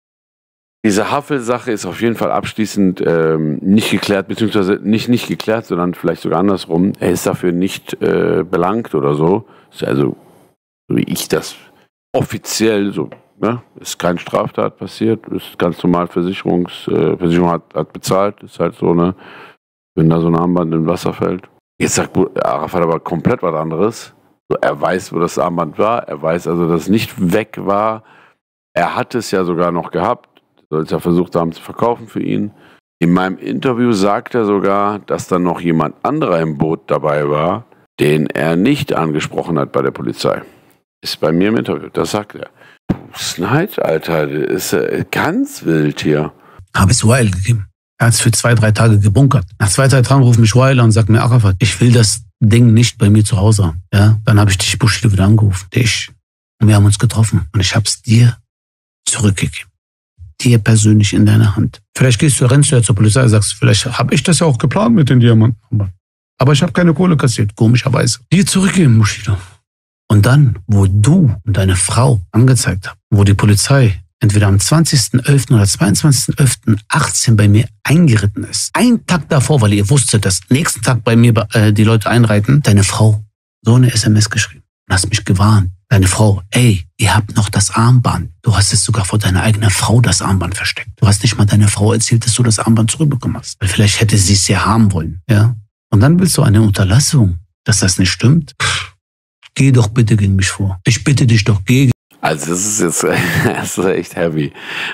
diese Haffel-Sache ist auf jeden Fall abschließend ähm, nicht geklärt, beziehungsweise nicht nicht geklärt, sondern vielleicht sogar andersrum. Er ist dafür nicht äh, belangt oder so. Ist also, so wie ich das offiziell so, ne, ist keine Straftat passiert, ist ganz normal Versicherungs, äh, Versicherung hat, hat bezahlt, ist halt so, ne, wenn da so ein Armband im Wasser fällt. Jetzt sagt Arafat aber komplett was anderes. So, er weiß, wo das Armband war. Er weiß also, dass es nicht weg war. Er hat es ja sogar noch gehabt. Soll es ja versucht haben zu verkaufen für ihn. In meinem Interview sagt er sogar, dass dann noch jemand anderer im Boot dabei war, den er nicht angesprochen hat bei der Polizei. Ist bei mir im Interview. Das sagt er. Snide, Alter, das ist äh, ganz wild hier. Habe es Wael gegeben. Er hat es für zwei, drei Tage gebunkert. Nach zwei, drei Tagen ruft mich Wael und sagt mir, Arafat, ich will das Ding nicht bei mir zu Hause haben. Ja? Dann habe ich dich Bushido wieder angerufen. Ich. Und wir haben uns getroffen. Und ich habe es dir zurückgegeben. dir persönlich in deiner Hand. Vielleicht gehst du, rennst du ja zur Polizei und sagst, vielleicht habe ich das ja auch geplant mit den Diamanten. Aber ich habe keine Kohle kassiert, komischerweise. Die zurückgeben, Bushido. Und dann, wo du und deine Frau angezeigt haben, wo die Polizei entweder am zwanzigsten elften oder zweiundzwanzigsten elften achtzehn bei mir eingeritten ist, einen Tag davor, weil ihr wusstet, dass nächsten Tag bei mir äh, die Leute einreiten, deine Frau so eine S M S geschrieben und hast mich gewarnt. Deine Frau, ey, ihr habt noch das Armband. Du hast es sogar vor deiner eigenen Frau das Armband versteckt. Du hast nicht mal deiner Frau erzählt, dass du das Armband zurückbekommen hast. Weil vielleicht hätte sie es ja haben wollen, ja. Und dann willst du eine Unterlassung, dass das nicht stimmt. Geh doch bitte gegen mich vor. Ich bitte dich doch, geh. Also das ist jetzt das ist echt heavy.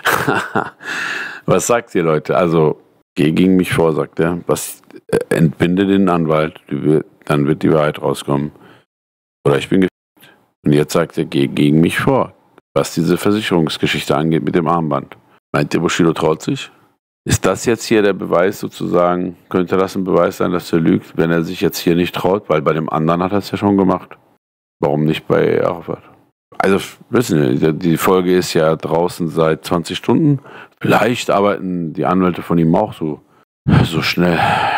Was sagt ihr, Leute? Also, geh gegen mich vor, sagt er. Was, äh, entbinde den Anwalt, wird, dann wird die Wahrheit rauskommen. Oder ich bin gefickt. Und jetzt sagt er, geh gegen mich vor. Was diese Versicherungsgeschichte angeht mit dem Armband. Meint ihr, Bushido traut sich? Ist das jetzt hier der Beweis sozusagen? Könnte das ein Beweis sein, dass er lügt, wenn er sich jetzt hier nicht traut? Weil bei dem anderen hat er es ja schon gemacht. Warum nicht bei Arafat? Also, wissen Sie, die Folge ist ja draußen seit zwanzig Stunden. Vielleicht arbeiten die Anwälte von ihm auch so, so schnell.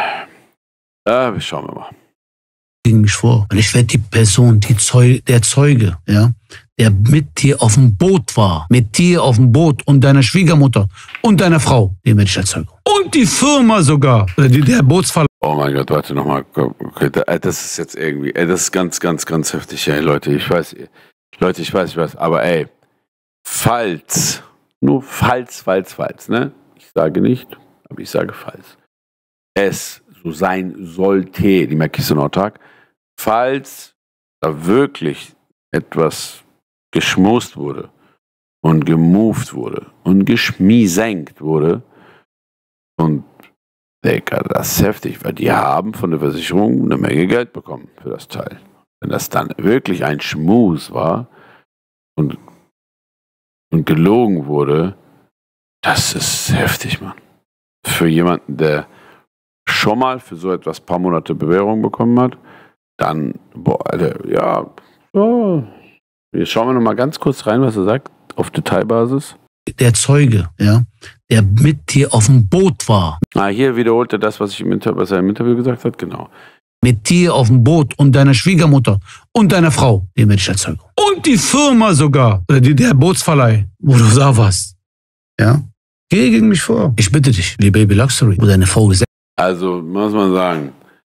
Ja, schauen wir mal. Gegen mich vor. Und ich werde die Person, die Zeu der Zeuge, ja, der mit dir auf dem Boot war, mit dir auf dem Boot und deiner Schwiegermutter und deiner Frau, den werde ich als Zeuge. Und die Firma sogar, oder die, der Bootsverleih. Oh mein Gott, warte nochmal. Okay, das ist jetzt irgendwie, ey, das ist ganz, ganz, ganz heftig, ey, Leute. Ich weiß, Leute, ich weiß, ich weiß, aber ey, falls, nur falls, falls, falls, ne? Ich sage nicht, aber ich sage falls. Es so sein sollte, die merke ich so noch Tag, falls da wirklich etwas geschmust wurde und gemoved wurde und geschmiesenkt wurde und Digga, das ist heftig, weil die haben von der Versicherung eine Menge Geld bekommen für das Teil. Wenn das dann wirklich ein Schmus war und, und gelogen wurde, das ist heftig, Mann. Für jemanden, der schon mal für so etwas ein paar Monate Bewährung bekommen hat, dann, boah, Alter, ja, ja. Jetzt schauen wir noch mal ganz kurz rein, was er sagt, auf Detailbasis. Der Zeuge, ja, der mit dir auf dem Boot war. Ah, hier wiederholt er das, was, ich im Inter was er im Interview gesagt hat, genau. Mit dir auf dem Boot und deiner Schwiegermutter und deiner Frau, den werde ich als Zeuge. Und die Firma sogar, oder die, der Bootsverleih, wo du da warst. Ja, geh gegen mich vor. Ich bitte dich, die Baby Luxury, wo deine Frau gesagt. Also, muss man sagen,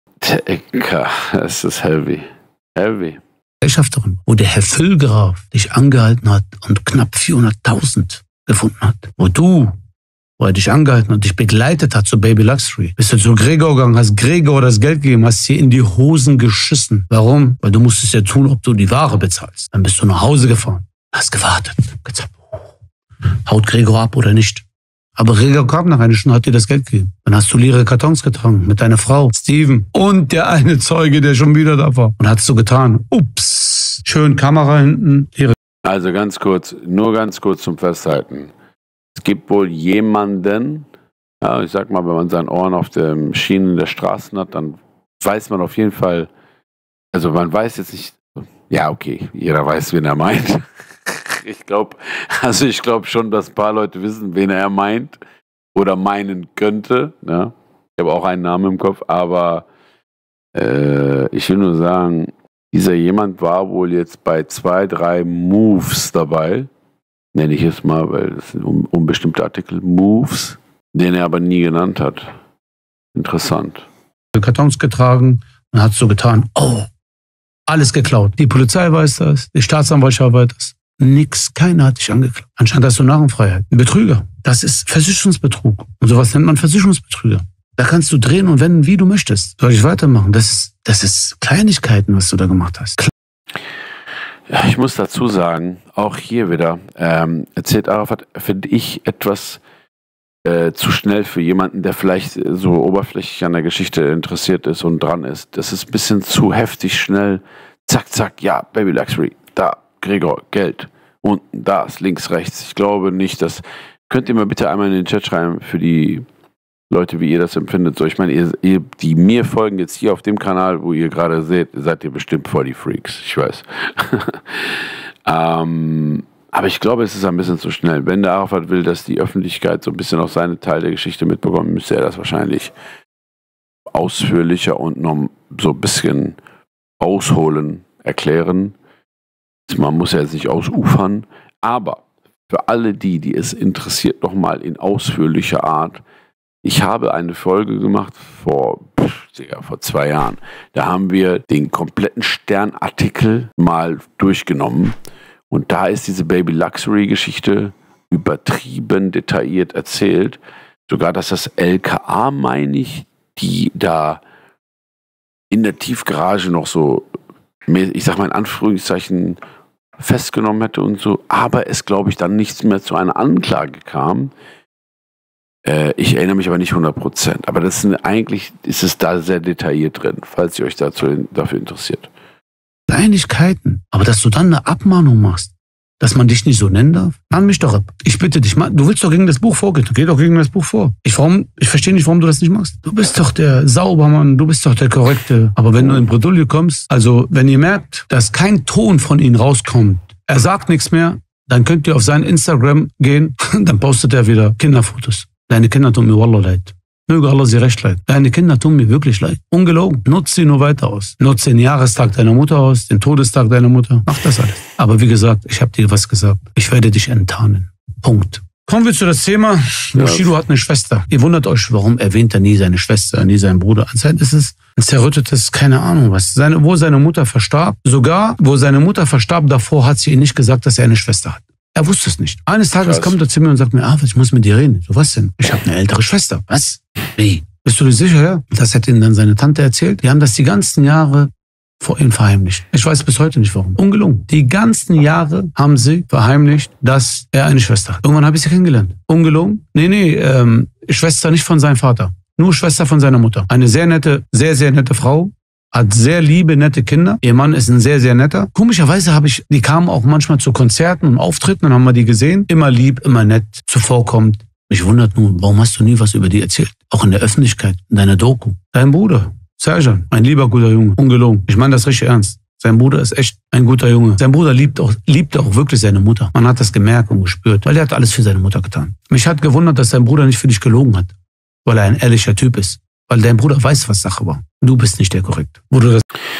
es ist heavy. Heavy. Gesellschafterin, wo der Herr Füllgraf dich angehalten hat und knapp vierhunderttausend gefunden hat. Wo du, wo er dich angehalten und dich begleitet hat zu Baby Luxury, bist du zu Gregor gegangen, hast Gregor das Geld gegeben, hast dir in die Hosen geschissen. Warum? Weil du musstest ja tun, ob du die Ware bezahlst. Dann bist du nach Hause gefahren, hast gewartet, gesagt, haut Gregor ab oder nicht. Aber Gregor kam nach einer Stunde, hat dir das Geld gegeben. Dann hast du leere Kartons getragen mit deiner Frau, Steven und der eine Zeuge, der schon wieder da war. Und hast du getan. Ups, schön Kamera hinten. Leere. Also ganz kurz, nur ganz kurz zum Festhalten. Es gibt wohl jemanden, ja, ich sag mal, wenn man seine Ohren auf den Schienen der Straßen hat, dann weiß man auf jeden Fall, also man weiß jetzt nicht, ja okay, jeder weiß, wen er meint. Ich glaube, also ich glaube schon, dass ein paar Leute wissen, wen er meint oder meinen könnte. Ne? Ich habe auch einen Namen im Kopf, aber äh, ich will nur sagen, dieser jemand war wohl jetzt bei zwei, drei Moves dabei, nenne ich es mal, weil das sind un unbestimmte Artikel, Moves, den er aber nie genannt hat. Interessant. Kartons getragen und hat so getan, oh, alles geklaut. Die Polizei weiß das, die Staatsanwaltschaft weiß das. Nix, keiner hat dich angeklagt. Anscheinend hast du Narrenfreiheit. Ein Betrüger. Das ist Versicherungsbetrug. Und sowas nennt man Versicherungsbetrüger. Da kannst du drehen und wenden, wie du möchtest. Soll ich weitermachen? Das ist, das ist Kleinigkeiten, was du da gemacht hast. Ja, ich muss dazu sagen, auch hier wieder, ähm, erzählt Arafat, finde ich, etwas äh, zu schnell für jemanden, der vielleicht so oberflächlich an der Geschichte interessiert ist und dran ist. Das ist ein bisschen zu heftig, schnell. Zack, zack, ja, Baby Luxury, da. Gregor, Geld. Unten, das, links, rechts. Ich glaube nicht, dass... Könnt ihr mal bitte einmal in den Chat schreiben für die Leute, wie ihr das empfindet. So, ich meine, ihr, ihr, die mir folgen jetzt hier auf dem Kanal, wo ihr gerade seht, seid ihr bestimmt voll die Freaks. Ich weiß. ähm, Aber ich glaube, es ist ein bisschen zu schnell. Wenn der Arafat will, dass die Öffentlichkeit so ein bisschen auch seinen Teil der Geschichte mitbekommt, müsste er das wahrscheinlich ausführlicher und noch so ein bisschen ausholen, erklären. Man muss ja jetzt nicht ausufern, aber für alle die, die es interessiert, nochmal in ausführlicher Art. Ich habe eine Folge gemacht vor, pff, vor zwei Jahren. Da haben wir den kompletten Stern-Artikel mal durchgenommen. Und da ist diese Baby Luxury-Geschichte übertrieben detailliert erzählt. Sogar, dass das L K A, meine ich, die da in der Tiefgarage noch so, ich sag mal in Anführungszeichen, festgenommen hätte und so, aber es, glaube ich, dann nichts mehr zu einer Anklage kam. Äh, ich erinnere mich aber nicht hundert Prozent. Aber das sind, eigentlich ist es da sehr detailliert drin, falls ihr euch dazu, dafür interessiert. Kleinigkeiten, aber dass du dann eine Abmahnung machst, dass man dich nicht so nennen darf, mahn mich doch ab. Ich bitte dich, du willst doch gegen das Buch vorgehen, geh doch gegen das Buch vor. Ich, warum, ich verstehe nicht, warum du das nicht machst. Du bist doch der Saubermann, du bist doch der Korrekte. Aber wenn du in Bredouille kommst, also wenn ihr merkt, dass kein Ton von ihm rauskommt, er sagt nichts mehr, dann könnt ihr auf sein Instagram gehen, dann postet er wieder Kinderfotos. Deine Kinder tun mir Wallah leid. Möge Allah sie recht leid. Deine Kinder tun mir wirklich leid. Ungelogen. Nutz sie nur weiter aus. Nutz den Jahrestag deiner Mutter aus, den Todestag deiner Mutter. Mach das alles. Aber wie gesagt, ich habe dir was gesagt. Ich werde dich enttarnen. Punkt. Kommen wir zu das Thema. Bushido ja. hat eine Schwester. Ihr wundert euch, warum erwähnt er nie seine Schwester, nie seinen Bruder. Anscheinend ist es ein zerrüttetes, keine Ahnung was. Seine, wo seine Mutter verstarb, sogar wo seine Mutter verstarb, davor hat sie ihm nicht gesagt, dass er eine Schwester hat. Er wusste es nicht. Eines Tages Krass. kommt er zu mir und sagt mir, ah, ich muss mit dir reden. So, was denn? Ich habe eine ältere Schwester. Was? Wie? Bist du dir sicher, ja? Das hat ihm dann seine Tante erzählt. Die haben das die ganzen Jahre vor ihm verheimlicht. Ich weiß bis heute nicht warum. Ungelungen. Die ganzen Jahre haben sie verheimlicht, dass er eine Schwester hat. Irgendwann habe ich sie kennengelernt. Ungelungen? Nee, nee, ähm, Schwester nicht von seinem Vater. Nur Schwester von seiner Mutter. Eine sehr nette, sehr, sehr nette Frau. Hat sehr liebe, nette Kinder. Ihr Mann ist ein sehr, sehr netter. Komischerweise habe ich, die kamen auch manchmal zu Konzerten und Auftritten, dann haben wir die gesehen. Immer lieb, immer nett, zuvorkommt. Mich wundert nun, warum hast du nie was über die erzählt? Auch in der Öffentlichkeit, in deiner Doku. Dein Bruder, Serjan, ein lieber, guter Junge. Ungelogen. Ich meine das richtig ernst. Sein Bruder ist echt ein guter Junge. Sein Bruder liebt auch, liebt auch wirklich seine Mutter. Man hat das gemerkt und gespürt, weil er hat alles für seine Mutter getan. Mich hat gewundert, dass sein Bruder nicht für dich gelogen hat, weil er ein ehrlicher Typ ist. Weil dein Bruder weiß, was Sache war. Du bist nicht der Korrekt. Wo du das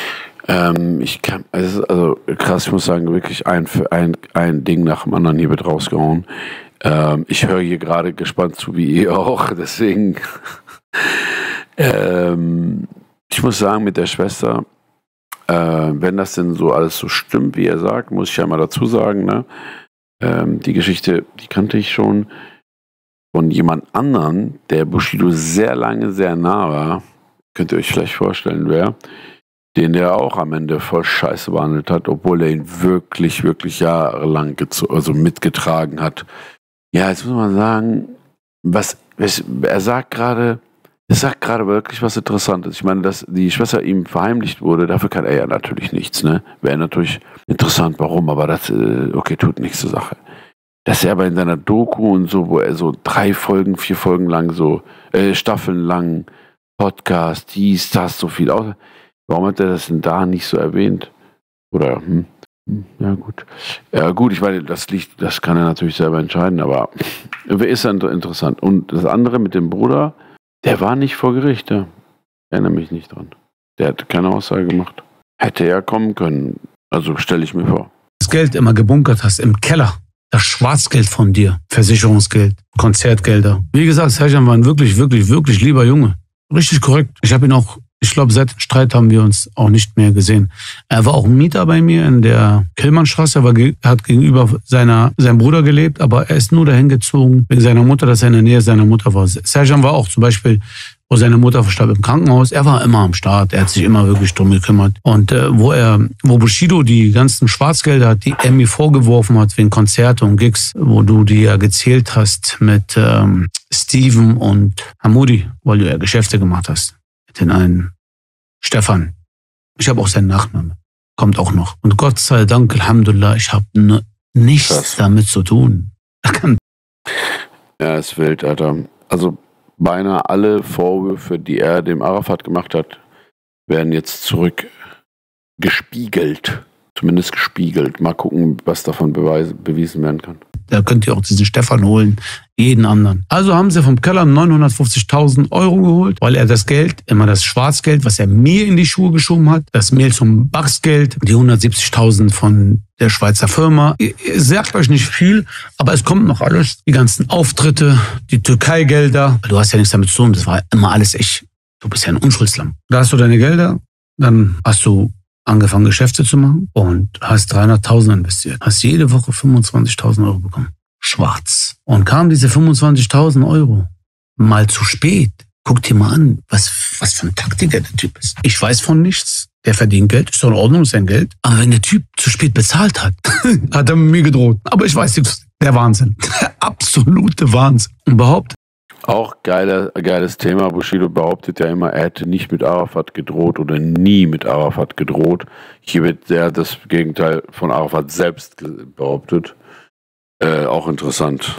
ähm, ich kann, also, also krass, ich muss sagen, wirklich ein, ein, ein Ding nach dem anderen hier wird rausgehauen. Ähm, ich höre hier gerade gespannt zu, wie ihr auch. Deswegen, ähm, ich muss sagen, mit der Schwester, äh, wenn das denn so alles so stimmt, wie er sagt, muss ich ja mal dazu sagen, ne? Ähm, die Geschichte, die kannte ich schon. Von jemand anderen, der Bushido sehr lange, sehr nah war, könnt ihr euch vielleicht vorstellen, wer, den der auch am Ende voll Scheiße behandelt hat, obwohl er ihn wirklich, wirklich jahrelang also mitgetragen hat. Ja, jetzt muss man sagen, was, was er sagt gerade, er sagt gerade wirklich was Interessantes. Ich meine, dass die Schwester ihm verheimlicht wurde, dafür kann er ja natürlich nichts, ne? Wäre natürlich interessant, warum, aber das, okay, tut nichts zur Sache. Dass er aber in seiner Doku und so, wo er so drei Folgen, vier Folgen lang so, äh, Staffeln lang, Podcast, dies, das, so viel aus. Warum hat er das denn da nicht so erwähnt? Oder, hm, ja gut. Ja gut, ich meine, das liegt, das kann er natürlich selber entscheiden, aber ist dann interessant. Und das andere mit dem Bruder, der war nicht vor Gericht, ja. Ich erinnere mich nicht dran. Der hat keine Aussage gemacht. Hätte er kommen können. Also stelle ich mir vor. Das Geld immer gebunkert hast im Keller. Das Schwarzgeld von dir, Versicherungsgeld, Konzertgelder. Wie gesagt, Serjan war ein wirklich, wirklich, wirklich lieber Junge. Richtig korrekt. Ich habe ihn auch, ich glaube, seit dem Streit haben wir uns auch nicht mehr gesehen. Er war auch ein Mieter bei mir in der Killmannstraße. Er war, hat gegenüber seiner, seinem Bruder gelebt, aber er ist nur dahin gezogen wegen seiner Mutter, dass er in der Nähe seiner Mutter war. Serjan war auch zum Beispiel, wo seine Mutter verstarb im Krankenhaus. Er war immer am Start. Er hat sich immer wirklich drum gekümmert. Und äh, wo er, wo Bushido die ganzen Schwarzgelder hat, die er mir vorgeworfen hat wegen Konzerte und Gigs, wo du die ja gezählt hast mit ähm, Steven und Hamoudi, weil du ja Geschäfte gemacht hast. Mit den einen Stefan. Ich habe auch seinen Nachnamen. Kommt auch noch. Und Gott sei Dank, Alhamdulillah, ich habe ne, nichts Krass. damit zu tun. Ja, ist wild, Alter. Also beinahe alle Vorwürfe, die er dem Arafat gemacht hat, werden jetzt zurückgespiegelt Zumindest gespiegelt. Mal gucken, was davon beweis, bewiesen werden kann. Da könnt ihr auch diesen Stefan holen, jeden anderen. Also haben sie vom Keller neunhundertfünfzigtausend Euro geholt, weil er das Geld, immer das Schwarzgeld, was er mir in die Schuhe geschoben hat, das Mehl zum Bachsgeld, die hundertsiebzigtausend von der Schweizer Firma. Ihr, ihr sagt euch nicht viel, aber es kommt noch alles. Die ganzen Auftritte, die Türkei-Gelder. Du hast ja nichts damit zu tun, das war immer alles echt. Du bist ja ein Unschuldslamm. Da hast du deine Gelder, dann hast du angefangen, Geschäfte zu machen und hast dreihunderttausend investiert. Hast jede Woche fünfundzwanzigtausend Euro bekommen. Schwarz. Und kamen diese fünfundzwanzigtausend Euro mal zu spät. Guck dir mal an, was, was für ein Taktiker der Typ ist. Ich weiß von nichts. Der verdient Geld, ist doch in Ordnung, ist sein Geld. Aber wenn der Typ zu spät bezahlt hat, hat er mit mir gedroht. Aber ich weiß nicht, der Wahnsinn. Der absolute Wahnsinn. Und behauptet, auch geile, geiles Thema. Bushido behauptet ja immer, er hätte nicht mit Arafat gedroht oder nie mit Arafat gedroht. Hier wird der das Gegenteil von Arafat selbst behauptet. Äh, auch interessant.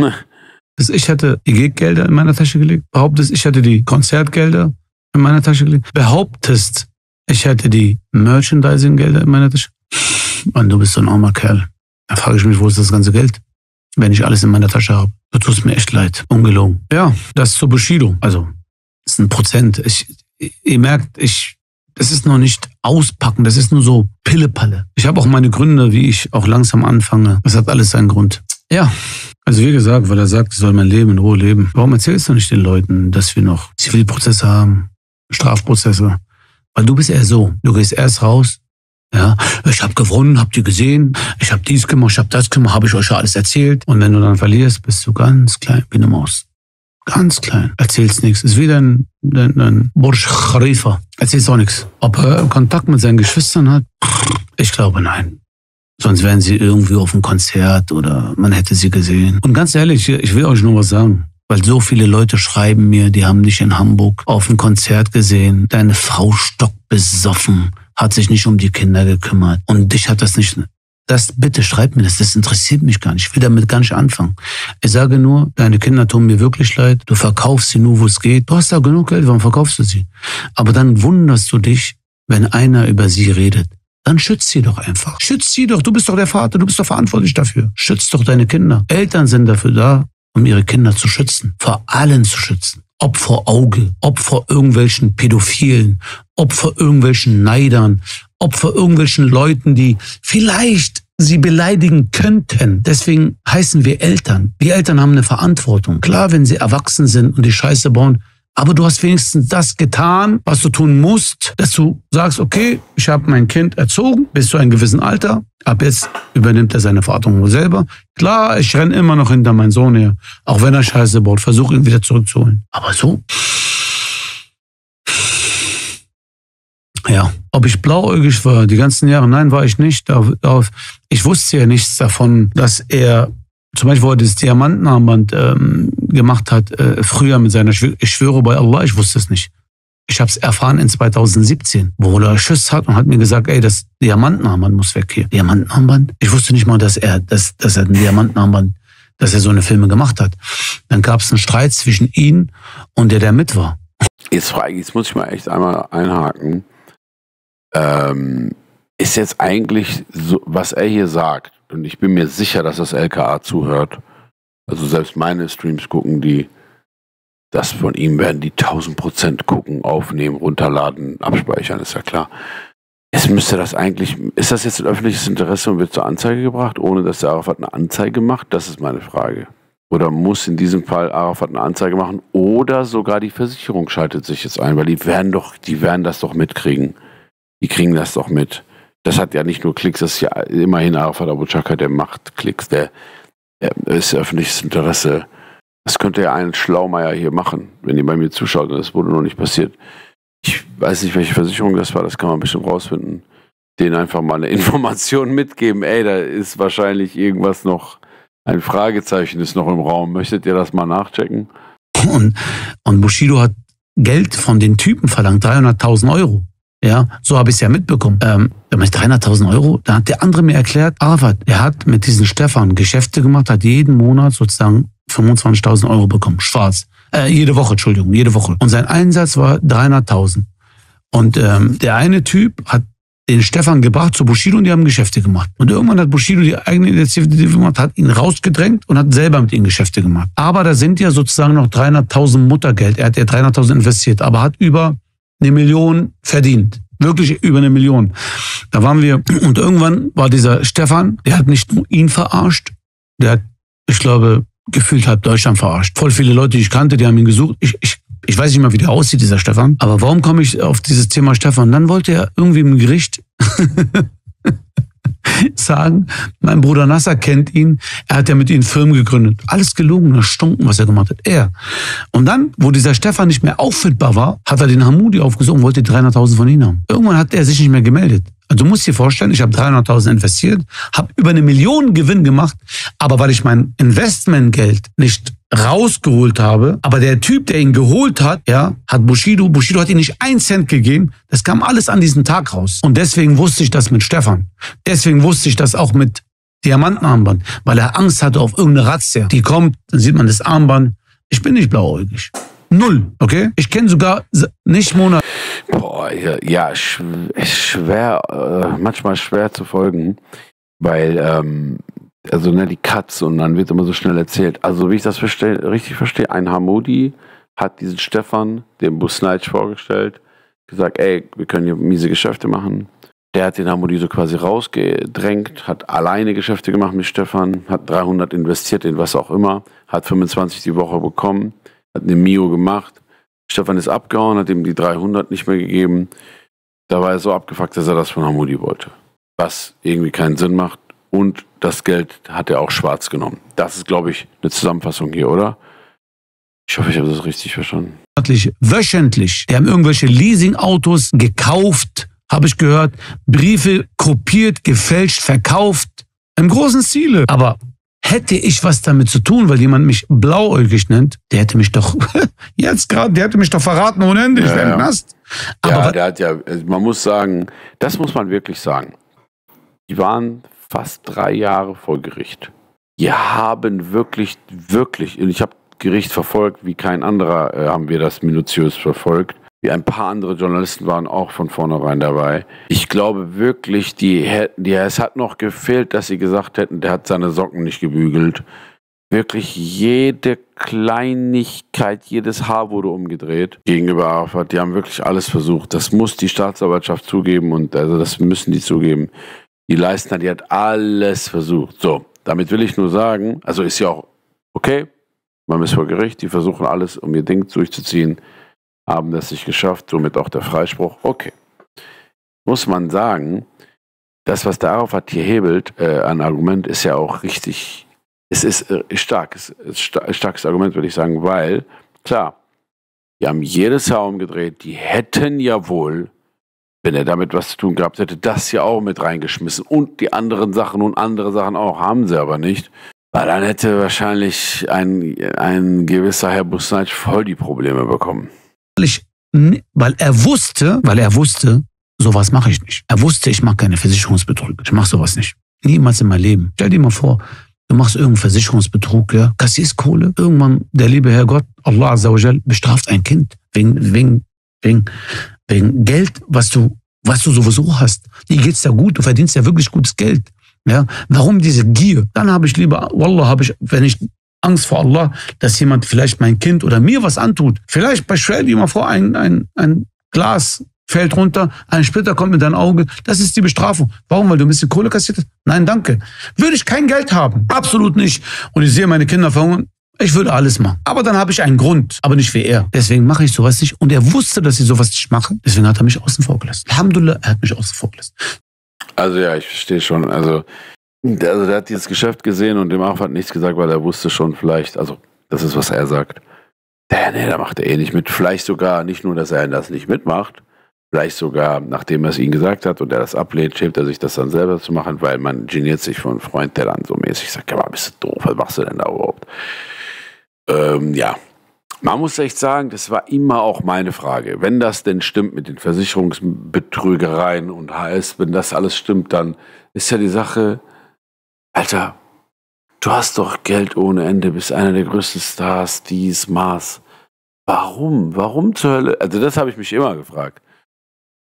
Ich hätte die Gig-Gelder in meiner Tasche gelegt. Behauptest, ich hätte die Konzertgelder in meiner Tasche gelegt. Behauptest, ich hätte die Merchandising-Gelder in meiner Tasche. Mann, du bist so ein armer Kerl. Da frage ich mich, wo ist das ganze Geld? Wenn ich alles in meiner Tasche habe. Du tust mir echt leid. Ungelogen. Ja, das ist zu Bushido. Also, das ist ein Prozent. Ich, ihr merkt, ich, das ist noch nicht auspacken. Das ist nur so Pillepalle. Ich habe auch meine Gründe, wie ich auch langsam anfange. Das hat alles seinen Grund. Ja, also wie gesagt, weil er sagt, ich soll mein Leben in Ruhe leben. Warum erzählst du nicht den Leuten, dass wir noch Zivilprozesse haben, Strafprozesse? Weil du bist eher so. Du gehst erst raus. Ja, ich habe gewonnen, habt ihr gesehen, ich habe dies gemacht, ich habe das gemacht, habe ich euch ja alles erzählt. Und wenn du dann verlierst, bist du ganz klein, wie eine Maus. Ganz klein. Erzählst nichts. Ist wie ein, ein, ein Burj Khalifa. Erzählst auch nichts. Ob er Kontakt mit seinen Geschwistern hat? Ich glaube, nein. Sonst wären sie irgendwie auf einem Konzert oder man hätte sie gesehen. Und ganz ehrlich, ich will euch nur was sagen. Weil so viele Leute schreiben mir, die haben dich in Hamburg auf einem Konzert gesehen. Deine Frau stockbesoffen, hat sich nicht um die Kinder gekümmert. Und dich hat das nicht... Das, bitte schreib mir das, das interessiert mich gar nicht. Ich will damit gar nicht anfangen. Ich sage nur, deine Kinder tun mir wirklich leid. Du verkaufst sie nur, wo es geht. Du hast da genug Geld, warum verkaufst du sie? Aber dann wunderst du dich, wenn einer über sie redet. Dann schütz sie doch einfach. Schütz sie doch, du bist doch der Vater, du bist doch verantwortlich dafür. Schütz doch deine Kinder. Eltern sind dafür da, um ihre Kinder zu schützen. Vor allen zu schützen. Ob vor Auge, ob vor irgendwelchen Pädophilen, ob vor irgendwelchen Neidern, ob vor irgendwelchen Leuten, die vielleicht sie beleidigen könnten. Deswegen heißen wir Eltern. Die Eltern haben eine Verantwortung. Klar, wenn sie erwachsen sind und die Scheiße bauen, aber du hast wenigstens das getan, was du tun musst, dass du sagst, okay, ich habe mein Kind erzogen bis zu einem gewissen Alter. Ab jetzt übernimmt er seine Verantwortung selber. Klar, ich renne immer noch hinter meinen Sohn her. Auch wenn er Scheiße baut, versuche ihn wieder zurückzuholen. Aber so... Ja, ob ich blauäugig war die ganzen Jahre, nein, war ich nicht. Ich wusste ja nichts davon, dass er... Zum Beispiel, wo er das Diamantenarmband ähm, gemacht hat, äh, früher mit seiner Schwöre, ich schwöre bei Allah, ich wusste es nicht. Ich habe es erfahren in zweitausendsiebzehn, wo er Schiss hat und hat mir gesagt, ey, das Diamantenarmband muss weg hier. Diamantenarmband? Ich wusste nicht mal, dass er, dass, dass er ein Diamantenarmband, dass er so eine Filme gemacht hat. Dann gab es einen Streit zwischen ihm und der, der mit war. Jetzt, jetzt muss ich mal echt einmal einhaken. Ähm, ist jetzt eigentlich, so, was er hier sagt, und ich bin mir sicher, dass das L K A zuhört. Also selbst meine Streams gucken die, das von ihm werden die tausend Prozent gucken, aufnehmen, runterladen, abspeichern, ist ja klar. Es müsste das eigentlich, ist das jetzt ein öffentliches Interesse und wird zur Anzeige gebracht, ohne dass der Arafat eine Anzeige macht? Das ist meine Frage. Oder muss in diesem Fall Arafat eine Anzeige machen oder sogar die Versicherung schaltet sich jetzt ein, weil die werden doch, die werden das doch mitkriegen. Die kriegen das doch mit. Das hat ja nicht nur Klicks, das ist ja immerhin Arafat Abu Chaka, der macht Klicks, der, der ist öffentliches Interesse. Das könnte ja ein Schlaumeier hier machen, wenn ihr bei mir zuschaut und das wurde noch nicht passiert. Ich weiß nicht, welche Versicherung das war, das kann man bestimmt rausfinden. Denen einfach mal eine Information mitgeben, ey, da ist wahrscheinlich irgendwas noch, ein Fragezeichen ist noch im Raum. Möchtet ihr das mal nachchecken? Und, und Bushido hat Geld von den Typen verlangt, dreihunderttausend Euro. Ja, so habe ich es ja mitbekommen. Ähm, dreihunderttausend Euro, da hat der andere mir erklärt, Arafat, er hat mit diesem Stefan Geschäfte gemacht, hat jeden Monat sozusagen fünfundzwanzigtausend Euro bekommen, schwarz. Äh, jede Woche, Entschuldigung, jede Woche. Und sein Einsatz war dreihunderttausend. Und ähm, der eine Typ hat den Stefan gebracht zu Bushido und die haben Geschäfte gemacht. Und irgendwann hat Bushido die eigene Initiative gemacht, hat ihn rausgedrängt und hat selber mit ihm Geschäfte gemacht. Aber da sind ja sozusagen noch dreihunderttausend Muttergeld. Er hat ja dreihunderttausend investiert, aber hat über eine Million verdient. Wirklich über eine Million. Da waren wir, und irgendwann war dieser Stefan, der hat nicht nur ihn verarscht, der hat, ich glaube, gefühlt halb Deutschland verarscht. Voll viele Leute, die ich kannte, die haben ihn gesucht. Ich, ich, ich weiß nicht mal, wie der aussieht, dieser Stefan. Aber warum komme ich auf dieses Thema Stefan? Dann wollte er irgendwie im Gericht sagen, mein Bruder Nasser kennt ihn, er hat ja mit ihm Firmen gegründet. Alles gelogen, erstunken, was er gemacht hat. Er. Und dann, wo dieser Stefan nicht mehr auffindbar war, hat er den Hamudi aufgesucht und wollte dreihunderttausend von ihm haben. Irgendwann hat er sich nicht mehr gemeldet. Also du musst dir vorstellen, ich habe dreihunderttausend investiert, habe über eine Million Gewinn gemacht, aber weil ich mein Investmentgeld nicht rausgeholt habe, aber der Typ, der ihn geholt hat, ja, hat Bushido, Bushido hat ihm nicht einen Cent gegeben, das kam alles an diesem Tag raus. Und deswegen wusste ich das mit Stefan. Deswegen wusste ich das auch mit Diamantenarmband, weil er Angst hatte auf irgendeine Razzia. Die kommt, dann sieht man das Armband. Ich bin nicht blauäugig. Null, okay? Ich kenne sogar nicht Monat. Boah, ja, ja schwer, äh, manchmal schwer zu folgen, weil, ähm, also ne, die Cuts und dann wird immer so schnell erzählt. Also wie ich das verstehe, richtig verstehe, ein Hamudi hat diesen Stefan, dem Busnaic vorgestellt, gesagt, ey, wir können hier miese Geschäfte machen. Der hat den Hamudi so quasi rausgedrängt, hat alleine Geschäfte gemacht mit Stefan, hat dreihundert investiert in was auch immer, hat fünfundzwanzig die Woche bekommen, hat eine Mio gemacht. Stefan ist abgehauen, hat ihm die dreihundert nicht mehr gegeben. Da war er so abgefuckt, dass er das von Hamudi wollte. Was irgendwie keinen Sinn macht. Und das Geld hat er auch schwarz genommen. Das ist, glaube ich, eine Zusammenfassung hier, oder? Ich hoffe, ich habe das richtig verstanden. Wöchentlich. Die haben irgendwelche Leasingautos gekauft, habe ich gehört. Briefe kopiert, gefälscht, verkauft. Im großen Stile. Aber hätte ich was damit zu tun, weil jemand mich blauäugig nennt, der hätte mich doch jetzt gerade, der hätte mich doch verraten ohne Ende. Ich ja, wäre ja. Knast. Aber ja, der hat ja, man muss sagen, das muss man wirklich sagen. Die waren fast drei Jahre vor Gericht. Die haben wirklich, wirklich, und ich habe Gericht verfolgt, wie kein anderer äh, haben wir das minutiös verfolgt. Wie ein paar andere Journalisten waren auch von vornherein dabei. Ich glaube wirklich, die hätten, die, es hat noch gefehlt, dass sie gesagt hätten, der hat seine Socken nicht gebügelt. Wirklich jede Kleinigkeit, jedes Haar wurde umgedreht gegenüber Arafat. Die haben wirklich alles versucht. Das muss die Staatsanwaltschaft zugeben und also das müssen die zugeben. Die Leistner, die hat alles versucht. So, damit will ich nur sagen, also ist ja auch okay, man ist vor Gericht, die versuchen alles, um ihr Ding durchzuziehen, haben das nicht geschafft, somit auch der Freispruch. Okay. Muss man sagen, das, was der Arafat hier hebelt, äh, an Argument, ist ja auch richtig, es ist äh, stark, es ist sta starkes Argument, würde ich sagen, weil, klar, die haben jedes Haar umgedreht, die hätten ja wohl, wenn er damit was zu tun gehabt hätte, das ja auch mit reingeschmissen und die anderen Sachen und andere Sachen auch, haben sie aber nicht. Weil dann hätte wahrscheinlich ein, ein gewisser Herr Busnaic voll die Probleme bekommen. Weil er wusste, weil er wusste, sowas mache ich nicht. Er wusste, ich mache keine Versicherungsbetrug. Ich mache sowas nicht. Niemals in meinem Leben. Stell dir mal vor, du machst irgendeinen Versicherungsbetrug, ja, kassierst Kohle. Irgendwann, der liebe Herr Gott, Allah Azza wa Jal, bestraft ein Kind wegen, wegen, wegen, wegen Geld, was du, was du sowieso hast. Dir geht's ja gut, du verdienst ja wirklich gutes Geld. Ja, warum diese Gier? Dann habe ich lieber, Wallah, habe ich, wenn ich Angst vor Allah, dass jemand vielleicht mein Kind oder mir was antut. Vielleicht bei stell dir mal vor, ein, ein, ein Glas fällt runter, ein Splitter kommt mit deinem Auge. Das ist die Bestrafung. Warum? Weil du ein bisschen Kohle kassiert hast? Nein, danke. Würde ich kein Geld haben? Absolut nicht. Und ich sehe meine Kinder verhungern. Ich würde alles machen. Aber dann habe ich einen Grund, aber nicht wie er. Deswegen mache ich sowas nicht. Und er wusste, dass ich sowas nicht mache. Deswegen hat er mich außen vor gelassen. Alhamdulillah, er hat mich außen vor gelassen. Also ja, ich verstehe schon. Also der, also der hat dieses Geschäft gesehen und dem Arafat nichts gesagt, weil er wusste schon vielleicht, also das ist, was er sagt. Der, nee, da macht er eh nicht mit. Vielleicht sogar nicht nur, dass er das nicht mitmacht, vielleicht sogar, nachdem er es ihm gesagt hat und er das ablehnt, schämt er sich das dann selber zu machen, weil man geniert sich von einem Freund, der dann so mäßig sagt, ja, bist du doof, was machst du denn da überhaupt? Ähm, ja, man muss echt sagen, das war immer auch meine Frage. Wenn das denn stimmt mit den Versicherungsbetrügereien und H S, wenn das alles stimmt, dann ist ja die Sache, Alter, du hast doch Geld ohne Ende, bist einer der größten Stars, dies, Maß. Warum? Warum zur Hölle? Also das habe ich mich immer gefragt.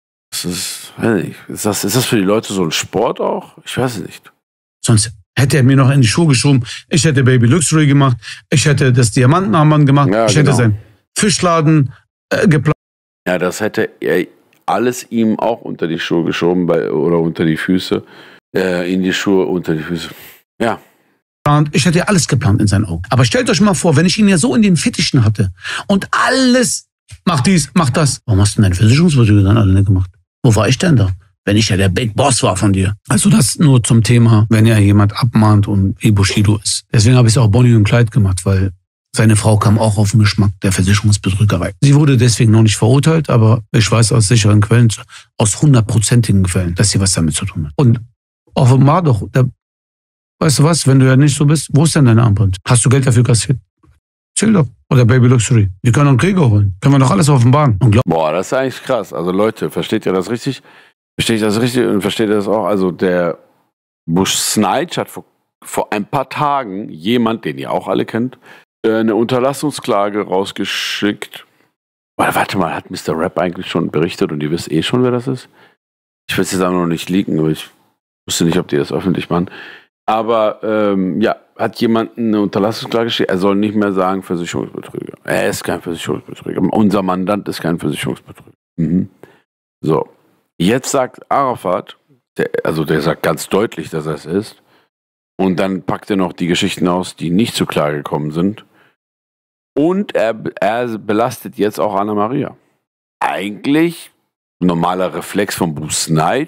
das ist, weiß nicht, ist das, ist das für die Leute so ein Sport auch? Ich weiß es nicht. Sonst hätte er mir noch in die Schuhe geschoben, ich hätte Baby Luxury gemacht, ich hätte das Diamantenarmband gemacht, ja, ich genau. hätte seinen Fischladen äh, geplant. Ja, das hätte er alles ihm auch unter die Schuhe geschoben bei, oder unter die Füße, äh, in die Schuhe, unter die Füße. Ja. Ich hätte ja alles geplant in seinen Augen. Aber stellt euch mal vor, wenn ich ihn ja so in den Fittichen hatte und alles, mach dies, mach das. Warum hast du denn deine Versicherungsverträge dann alle nicht gemacht? Wo war ich denn da? Wenn ich ja der Big Boss war von dir. Also das nur zum Thema, wenn ja jemand abmahnt und wie Bushido ist. Deswegen habe ich es auch Bonnie und Clyde gemacht, weil seine Frau kam auch auf den Geschmack der Versicherungsbetrügerei. Sie wurde deswegen noch nicht verurteilt, aber ich weiß aus sicheren Quellen, aus hundertprozentigen Quellen, dass sie was damit zu tun hat. Und offenbar doch, der, weißt du was, wenn du ja nicht so bist, wo ist denn deine Armband? Hast du Geld dafür kassiert? Zähl doch. Oder Baby Luxury. Wir können einen Krieger holen. Können wir doch alles offenbaren. Boah, das ist eigentlich krass. Also Leute, versteht ihr das richtig? Versteht ihr das richtig und versteht ihr das auch? Also der Bush Snide hat vor, vor ein paar Tagen jemand, den ihr auch alle kennt, eine Unterlassungsklage rausgeschickt. Warte mal, hat Mister Rap eigentlich schon berichtet und ihr wisst eh schon, wer das ist? Ich will es jetzt auch noch nicht leaken, aber ich wusste nicht, ob die das öffentlich machen. Aber ähm, ja, hat jemand eine Unterlassungsklage geschickt, er soll nicht mehr sagen Versicherungsbetrüger. Er ist kein Versicherungsbetrüger. Unser Mandant ist kein Versicherungsbetrüger. Mhm. So, jetzt sagt Arafat, der, also der sagt ganz deutlich, dass er es ist, und dann packt er noch die Geschichten aus, die nicht zur Klage gekommen sind. Und er, er belastet jetzt auch Anna Maria. Eigentlich, normaler Reflex von Bush Snide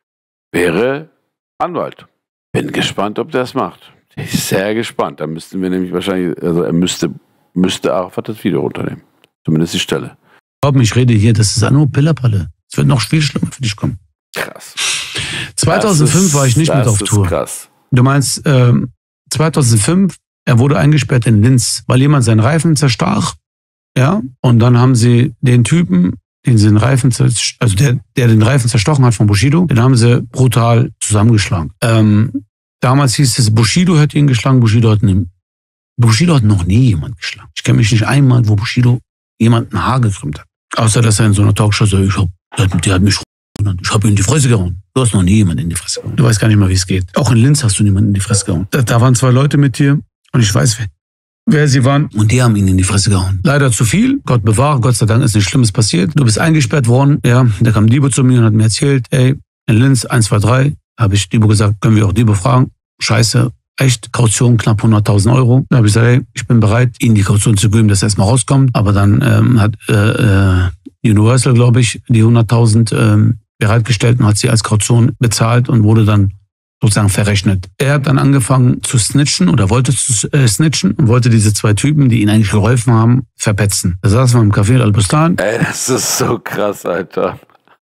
wäre Anwalt. Bin gespannt, ob der das macht. Ich bin sehr gespannt. Da müssten wir nämlich wahrscheinlich, also er müsste, müsste Arafat das Video runternehmen. Zumindest die Stelle. Glaub mir, ich rede hier, das ist nur Pillerpalle. Es wird noch viel schlimmer für dich kommen. Krass. zweitausendfünf ist, war ich nicht mit auf Tour. Krass. Du meinst, ähm, zweitausendfünf, er wurde eingesperrt in Linz, weil jemand seinen Reifen zerstach. Ja, und dann haben sie den Typen, den sie den Reifen, also der, der den Reifen zerstochen hat von Bushido, den haben sie brutal zusammengeschlagen. Ähm, damals hieß es, Bushido hat ihn geschlagen, Bushido hat ihn, Bushido hat noch nie jemand geschlagen. Ich kenne mich nicht einmal, wo Bushido jemand ein Haar gekrümmt hat. Außer, dass er in so einer Talkshow so, ich hab, der, der hat mich genannt, ich habe ihn in die Fresse gehauen. Du hast noch nie jemanden in die Fresse gehauen. Du weißt gar nicht mal, wie es geht. Auch in Linz hast du niemanden in die Fresse gehauen. Da, da waren zwei Leute mit dir und ich weiß, wer, wer sie waren. Und die haben ihn in die Fresse gehauen. Leider zu viel. Gott bewahre, Gott sei Dank ist nichts Schlimmes passiert. Du bist eingesperrt worden. Ja, da kam Dibo zu mir und hat mir erzählt, ey, in Linz eins, zwei, drei, habe ich Dibo gesagt, können wir auch Dibo fragen. Scheiße, echt, Kaution knapp hunderttausend Euro. Da habe ich gesagt, ey, ich bin bereit, Ihnen die Kaution zu geben, dass er erstmal rauskommt. Aber dann ähm, hat äh, äh, Universal, glaube ich, die hunderttausend ähm, bereitgestellt und hat sie als Kaution bezahlt und wurde dann sozusagen verrechnet. Er hat dann angefangen zu snitchen oder wollte zu äh, snitchen und wollte diese zwei Typen, die ihn eigentlich geholfen haben, verpetzen. Da saßen wir im Café Al-Bustan. Ey, das ist so krass, Alter.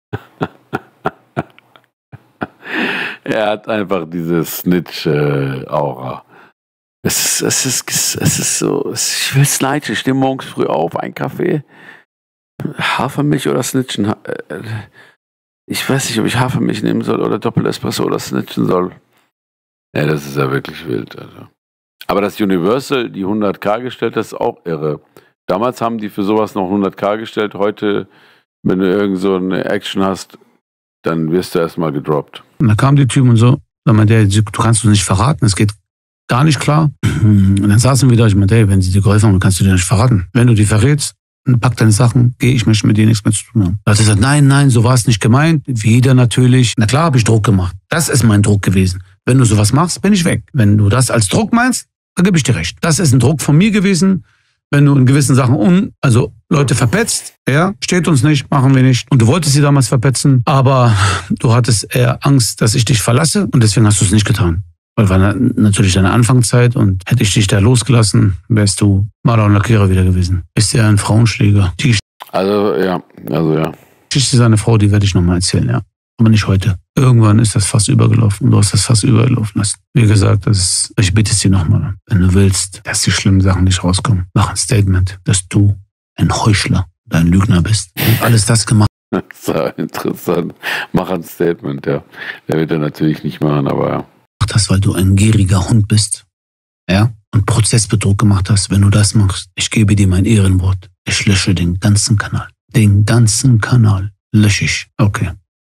Er hat einfach diese Snitch-Aura. Es ist, es ist, es ist so, ich will snitchen, ich stehe morgens früh auf, ein Kaffee, Hafermilch oder snitchen. Ich weiß nicht, ob ich Hafermilch nehmen soll oder Doppel-Espresso oder snitchen soll. Ja, das ist ja wirklich wild, Alter. Aber dass Universal die hunderttausend gestellt hat, ist auch irre. Damals haben die für sowas noch hunderttausend gestellt. Heute, wenn du irgend so eine Action hast, dann wirst du erstmal gedroppt. Und da kamen die Typen und so, da meinte er, du kannst uns nicht verraten, es geht gar nicht klar. Und dann saßen wir da, ich meinte, hey, wenn sie dir geholfen haben, kannst du dir nicht verraten. Wenn du die verrätst, pack deine Sachen, geh, ich möchte mit dir nichts mehr zu tun haben. Da hat er gesagt, nein, nein, so war es nicht gemeint. Wieder natürlich. Na klar habe ich Druck gemacht. Das ist mein Druck gewesen. Wenn du sowas machst, bin ich weg. Wenn du das als Druck meinst, dann gebe ich dir recht. Das ist ein Druck von mir gewesen. Wenn du in gewissen Sachen un, also Leute verpetzt, ja, steht uns nicht, machen wir nicht. Und du wolltest sie damals verpetzen, aber du hattest eher Angst, dass ich dich verlasse und deswegen hast du es nicht getan. Weil war natürlich deine Anfangszeit und hätte ich dich da losgelassen, wärst du Marlon Lackierer wieder gewesen. Bist ja ein Frauenschläger. Die also ja, also ja. Die Geschichte seiner Frau, die werde ich nochmal erzählen, ja. Aber nicht heute. Irgendwann ist das Fass übergelaufen und du hast das Fass übergelaufen lassen. Wie gesagt, das ist, ich bitte es dir nochmal, wenn du willst, dass die schlimmen Sachen nicht rauskommen. Mach ein Statement, dass du ein Heuchler, ein Lügner bist und alles das gemacht. Das ist ja interessant. Mach ein Statement, ja. Der wird er natürlich nicht machen, aber ja. Hast, weil du ein gieriger Hund bist, ja, und Prozessbetrug gemacht hast. Wenn du das machst, ich gebe dir mein Ehrenwort. Ich lösche den ganzen Kanal. Den ganzen Kanal lösche ich. Okay.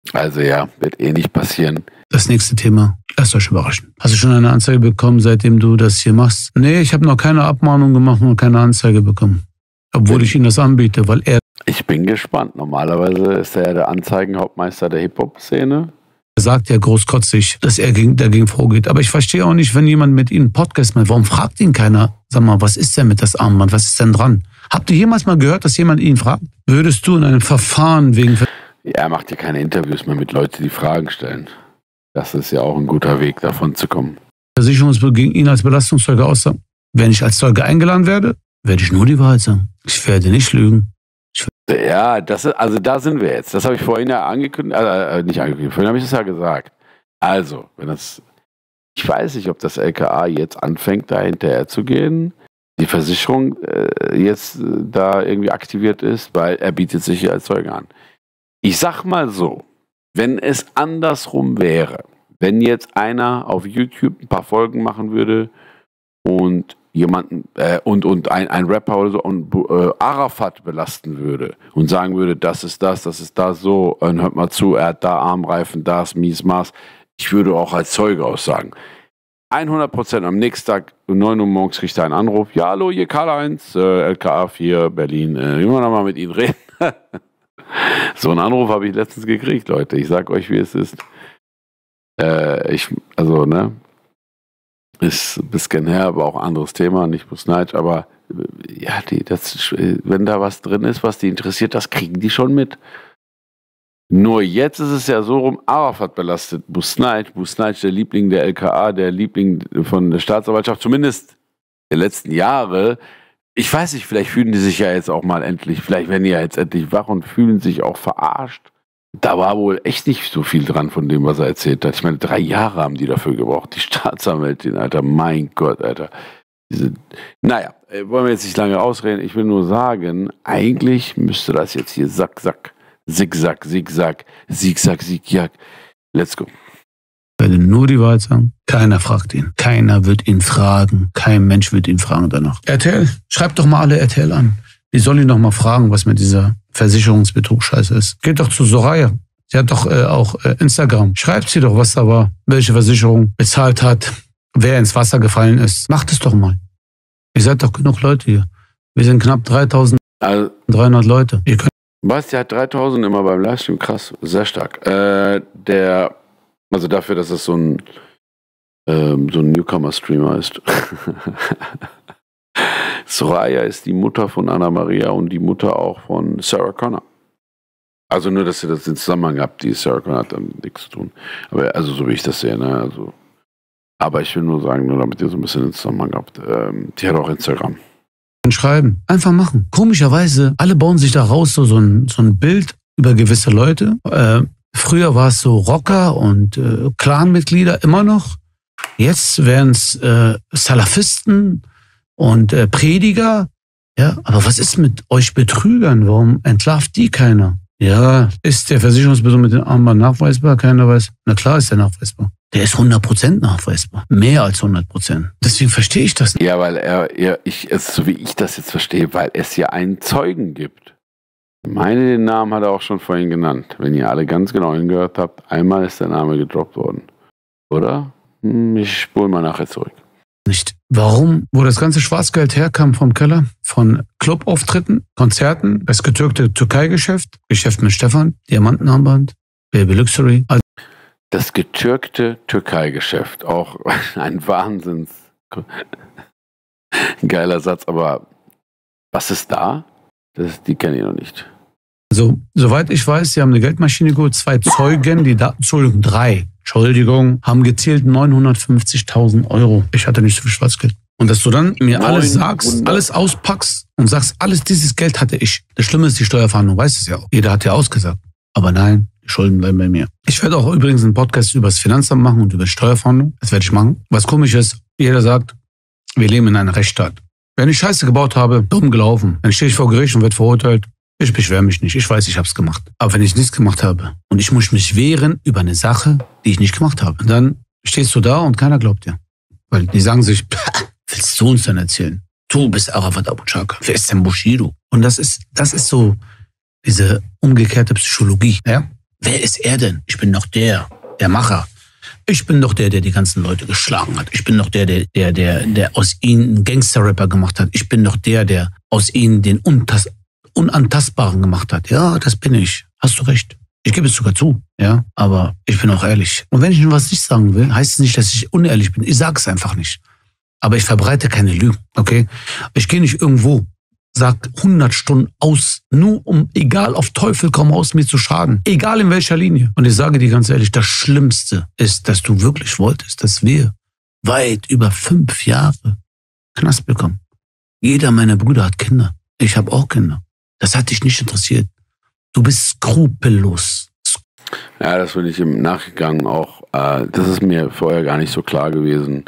Also ja, wird eh nicht passieren. Das nächste Thema, lasst euch überraschen. Hast du schon eine Anzeige bekommen, seitdem du das hier machst? Nee, ich habe noch keine Abmahnung gemacht und keine Anzeige bekommen. Obwohl ich ihm das anbiete, weil er... Ich bin gespannt. Normalerweise ist er ja der Anzeigenhauptmeister der Hip-Hop-Szene. Er sagt ja großkotzig, dass er gegen, dagegen vorgeht. Aber ich verstehe auch nicht, wenn jemand mit ihm einen Podcast macht, warum fragt ihn keiner? Sag mal, was ist denn mit das Armband? Was ist denn dran? Habt ihr jemals mal gehört, dass jemand ihn fragt? Würdest du in einem Verfahren wegen... Ja, er macht ja keine Interviews mehr mit Leuten, die Fragen stellen. Das ist ja auch ein guter Weg, davon zu kommen. Versicherungsbehörde gegen ihn als Belastungszeuge aussagen. Wenn ich als Zeuge eingeladen werde, werde ich nur die Wahrheit sagen. Ich werde nicht lügen. Ja, das ist, also da sind wir jetzt. Das habe ich vorhin ja angekündigt, äh, nicht angekündigt, vorhin habe ich das ja gesagt. Also, wenn das, ich weiß nicht, ob das L K A jetzt anfängt, da hinterher zu gehen, die Versicherung äh, jetzt äh, da irgendwie aktiviert ist, weil er bietet sich hier als Zeuge an. Ich sag mal so, wenn es andersrum wäre, wenn jetzt einer auf YouTube ein paar Folgen machen würde und jemanden äh, und, und ein, ein Rapper oder so und äh, Arafat belasten würde und sagen würde, das ist das, das ist das, so, und hört mal zu, er hat da Armreifen, das, mies, maß. Ich würde auch als Zeuge aussagen. hundert Prozent am nächsten Tag um neun Uhr morgens kriegt er einen Anruf. Ja, hallo, hier Karl-Heinz, äh, L K A vier, Berlin. Äh, ich will noch mal mit Ihnen reden. So einen Anruf habe ich letztens gekriegt, Leute. Ich sag euch, wie es ist. Äh, ich, also, ne, ist ein bisschen her, aber auch ein anderes Thema, nicht Bus Night, aber ja, die, das, wenn da was drin ist, was die interessiert, das kriegen die schon mit. Nur jetzt ist es ja so rum, Arafat belastet Bus Night. Bus Night, der Liebling der L K A, der Liebling von der Staatsanwaltschaft, zumindest der letzten Jahre. Ich weiß nicht, vielleicht fühlen die sich ja jetzt auch mal endlich, vielleicht werden die ja jetzt endlich wach und fühlen sich auch verarscht. Da war wohl echt nicht so viel dran von dem, was er erzählt hat. Ich meine, drei Jahre haben die dafür gebraucht, die Staatsanwältin, Alter, mein Gott, Alter. Diese, naja, wollen wir jetzt nicht lange ausreden. Ich will nur sagen, eigentlich müsste das jetzt hier Sack, Sack, Zigzag, Zigzag, Zigzag, Zigzag. Let's go. Ich werde nur die Wahrheit sagen. Keiner fragt ihn. Keiner wird ihn fragen. Kein Mensch wird ihn fragen danach. R T L, schreibt doch mal alle R T L an. Die sollen ihn doch mal fragen, was mit dieser Versicherungsbetrug-Scheiße ist. Geht doch zu Soraya. Sie hat doch äh, auch äh, Instagram. Schreibt sie doch, was da war. Welche Versicherung bezahlt hat. Wer ins Wasser gefallen ist. Macht es doch mal. Ihr seid doch genug Leute hier. Wir sind knapp dreitausenddreihundert also, Leute. Ihr könnt was, der hat dreitausend immer beim Livestream. Krass, sehr stark. Äh, der, also dafür, dass es so ein, ähm, so ein Newcomer-Streamer ist. Soraya ist die Mutter von Anna Maria und die Mutter auch von Sarah Connor. Also nur, dass ihr das in Zusammenhang habt, die Sarah Connor hat dann nichts zu tun. Aber also so wie ich das sehe, ne? Also, aber ich will nur sagen, nur damit ihr so ein bisschen in Zusammenhang habt, ähm, die hat auch Instagram. Schreiben. Einfach machen. Komischerweise, alle bauen sich da raus so, so, ein, so ein Bild über gewisse Leute. Äh, früher war es so Rocker und äh, Clanmitglieder, immer noch. Jetzt wären es äh, Salafisten und äh, Prediger. Ja, aber was ist mit euch Betrügern? Warum entlarvt die keiner? Ja, ist der Versicherungsbetrug mit dem Armband nachweisbar? Keiner weiß. Na klar ist der nachweisbar. Der ist hundert Prozent nachweisbar. Mehr als hundert Prozent. Deswegen verstehe ich das nicht. Ja, weil er, ja, ich, so wie ich das jetzt verstehe, weil es ja einen Zeugen gibt. Ich meine, den Namen hat er auch schon vorhin genannt. Wenn ihr alle ganz genau hingehört habt, einmal ist der Name gedroppt worden. Oder? Hm, ich spule mal nachher zurück. Nicht. Warum? Wo das ganze Schwarzgeld herkam vom Keller, von Clubauftritten, Konzerten, das getürkte Türkei-Geschäft, Geschäft mit Stefan, Diamantenarmband, Baby Luxury. Also das getürkte Türkei-Geschäft, auch ein Wahnsinns geiler Satz, aber was ist da? Das, die kenne ich noch nicht. Also, soweit ich weiß, sie haben eine Geldmaschine geholt, zwei Zeugen, die da, Entschuldigung, drei, Entschuldigung, haben gezielt neunhundertfünfzigtausend Euro. Ich hatte nicht so viel Schwarzgeld. Und dass du dann mir alles sagst, alles auspackst und sagst, alles dieses Geld hatte ich. Das Schlimme ist die Steuerfahndung, weißt es ja auch. Jeder hat ja ausgesagt. Aber nein, die Schulden bleiben bei mir. Ich werde auch übrigens einen Podcast über das Finanzamt machen und über die Steuerfahndung. Das werde ich machen. Was komisch ist, jeder sagt, wir leben in einer Rechtsstaat. Wenn ich Scheiße gebaut habe, dumm gelaufen, dann stehe ich vor Gericht und werde verurteilt. Ich beschwere mich nicht. Ich weiß, ich habe es gemacht. Aber wenn ich nichts gemacht habe und ich muss mich wehren über eine Sache, die ich nicht gemacht habe, dann stehst du da und keiner glaubt dir. Weil die sagen sich, willst du uns denn erzählen? Du bist Arafat Abu Chaka. Wer ist denn Bushido? Und das ist, das ist so diese umgekehrte Psychologie. Ja? wer ist er denn? Ich bin doch der, der Macher. Ich bin doch der, der die ganzen Leute geschlagen hat. Ich bin doch der, der, der, der, der aus ihnen einen Gangster-Rapper gemacht hat. Ich bin doch der, der aus ihnen den Untas- Unantastbaren gemacht hat. Ja, das bin ich. Hast du recht. Ich gebe es sogar zu, ja, aber ich bin auch ehrlich. Und wenn ich Ihnen was nicht sagen will, heißt es nicht, dass ich unehrlich bin. Ich sage es einfach nicht. Aber ich verbreite keine Lügen, okay? Ich gehe nicht irgendwo, sag hundert Stunden aus, nur um, egal auf Teufel komm raus, mir zu schaden. Egal in welcher Linie. Und ich sage dir ganz ehrlich, das Schlimmste ist, dass du wirklich wolltest, dass wir weit über fünf Jahre Knast bekommen. Jeder meiner Brüder hat Kinder. Ich habe auch Kinder. Das hat dich nicht interessiert. Du bist skrupellos. Ja, das bin ich im Nachgang auch. Äh, das ist mir vorher gar nicht so klar gewesen.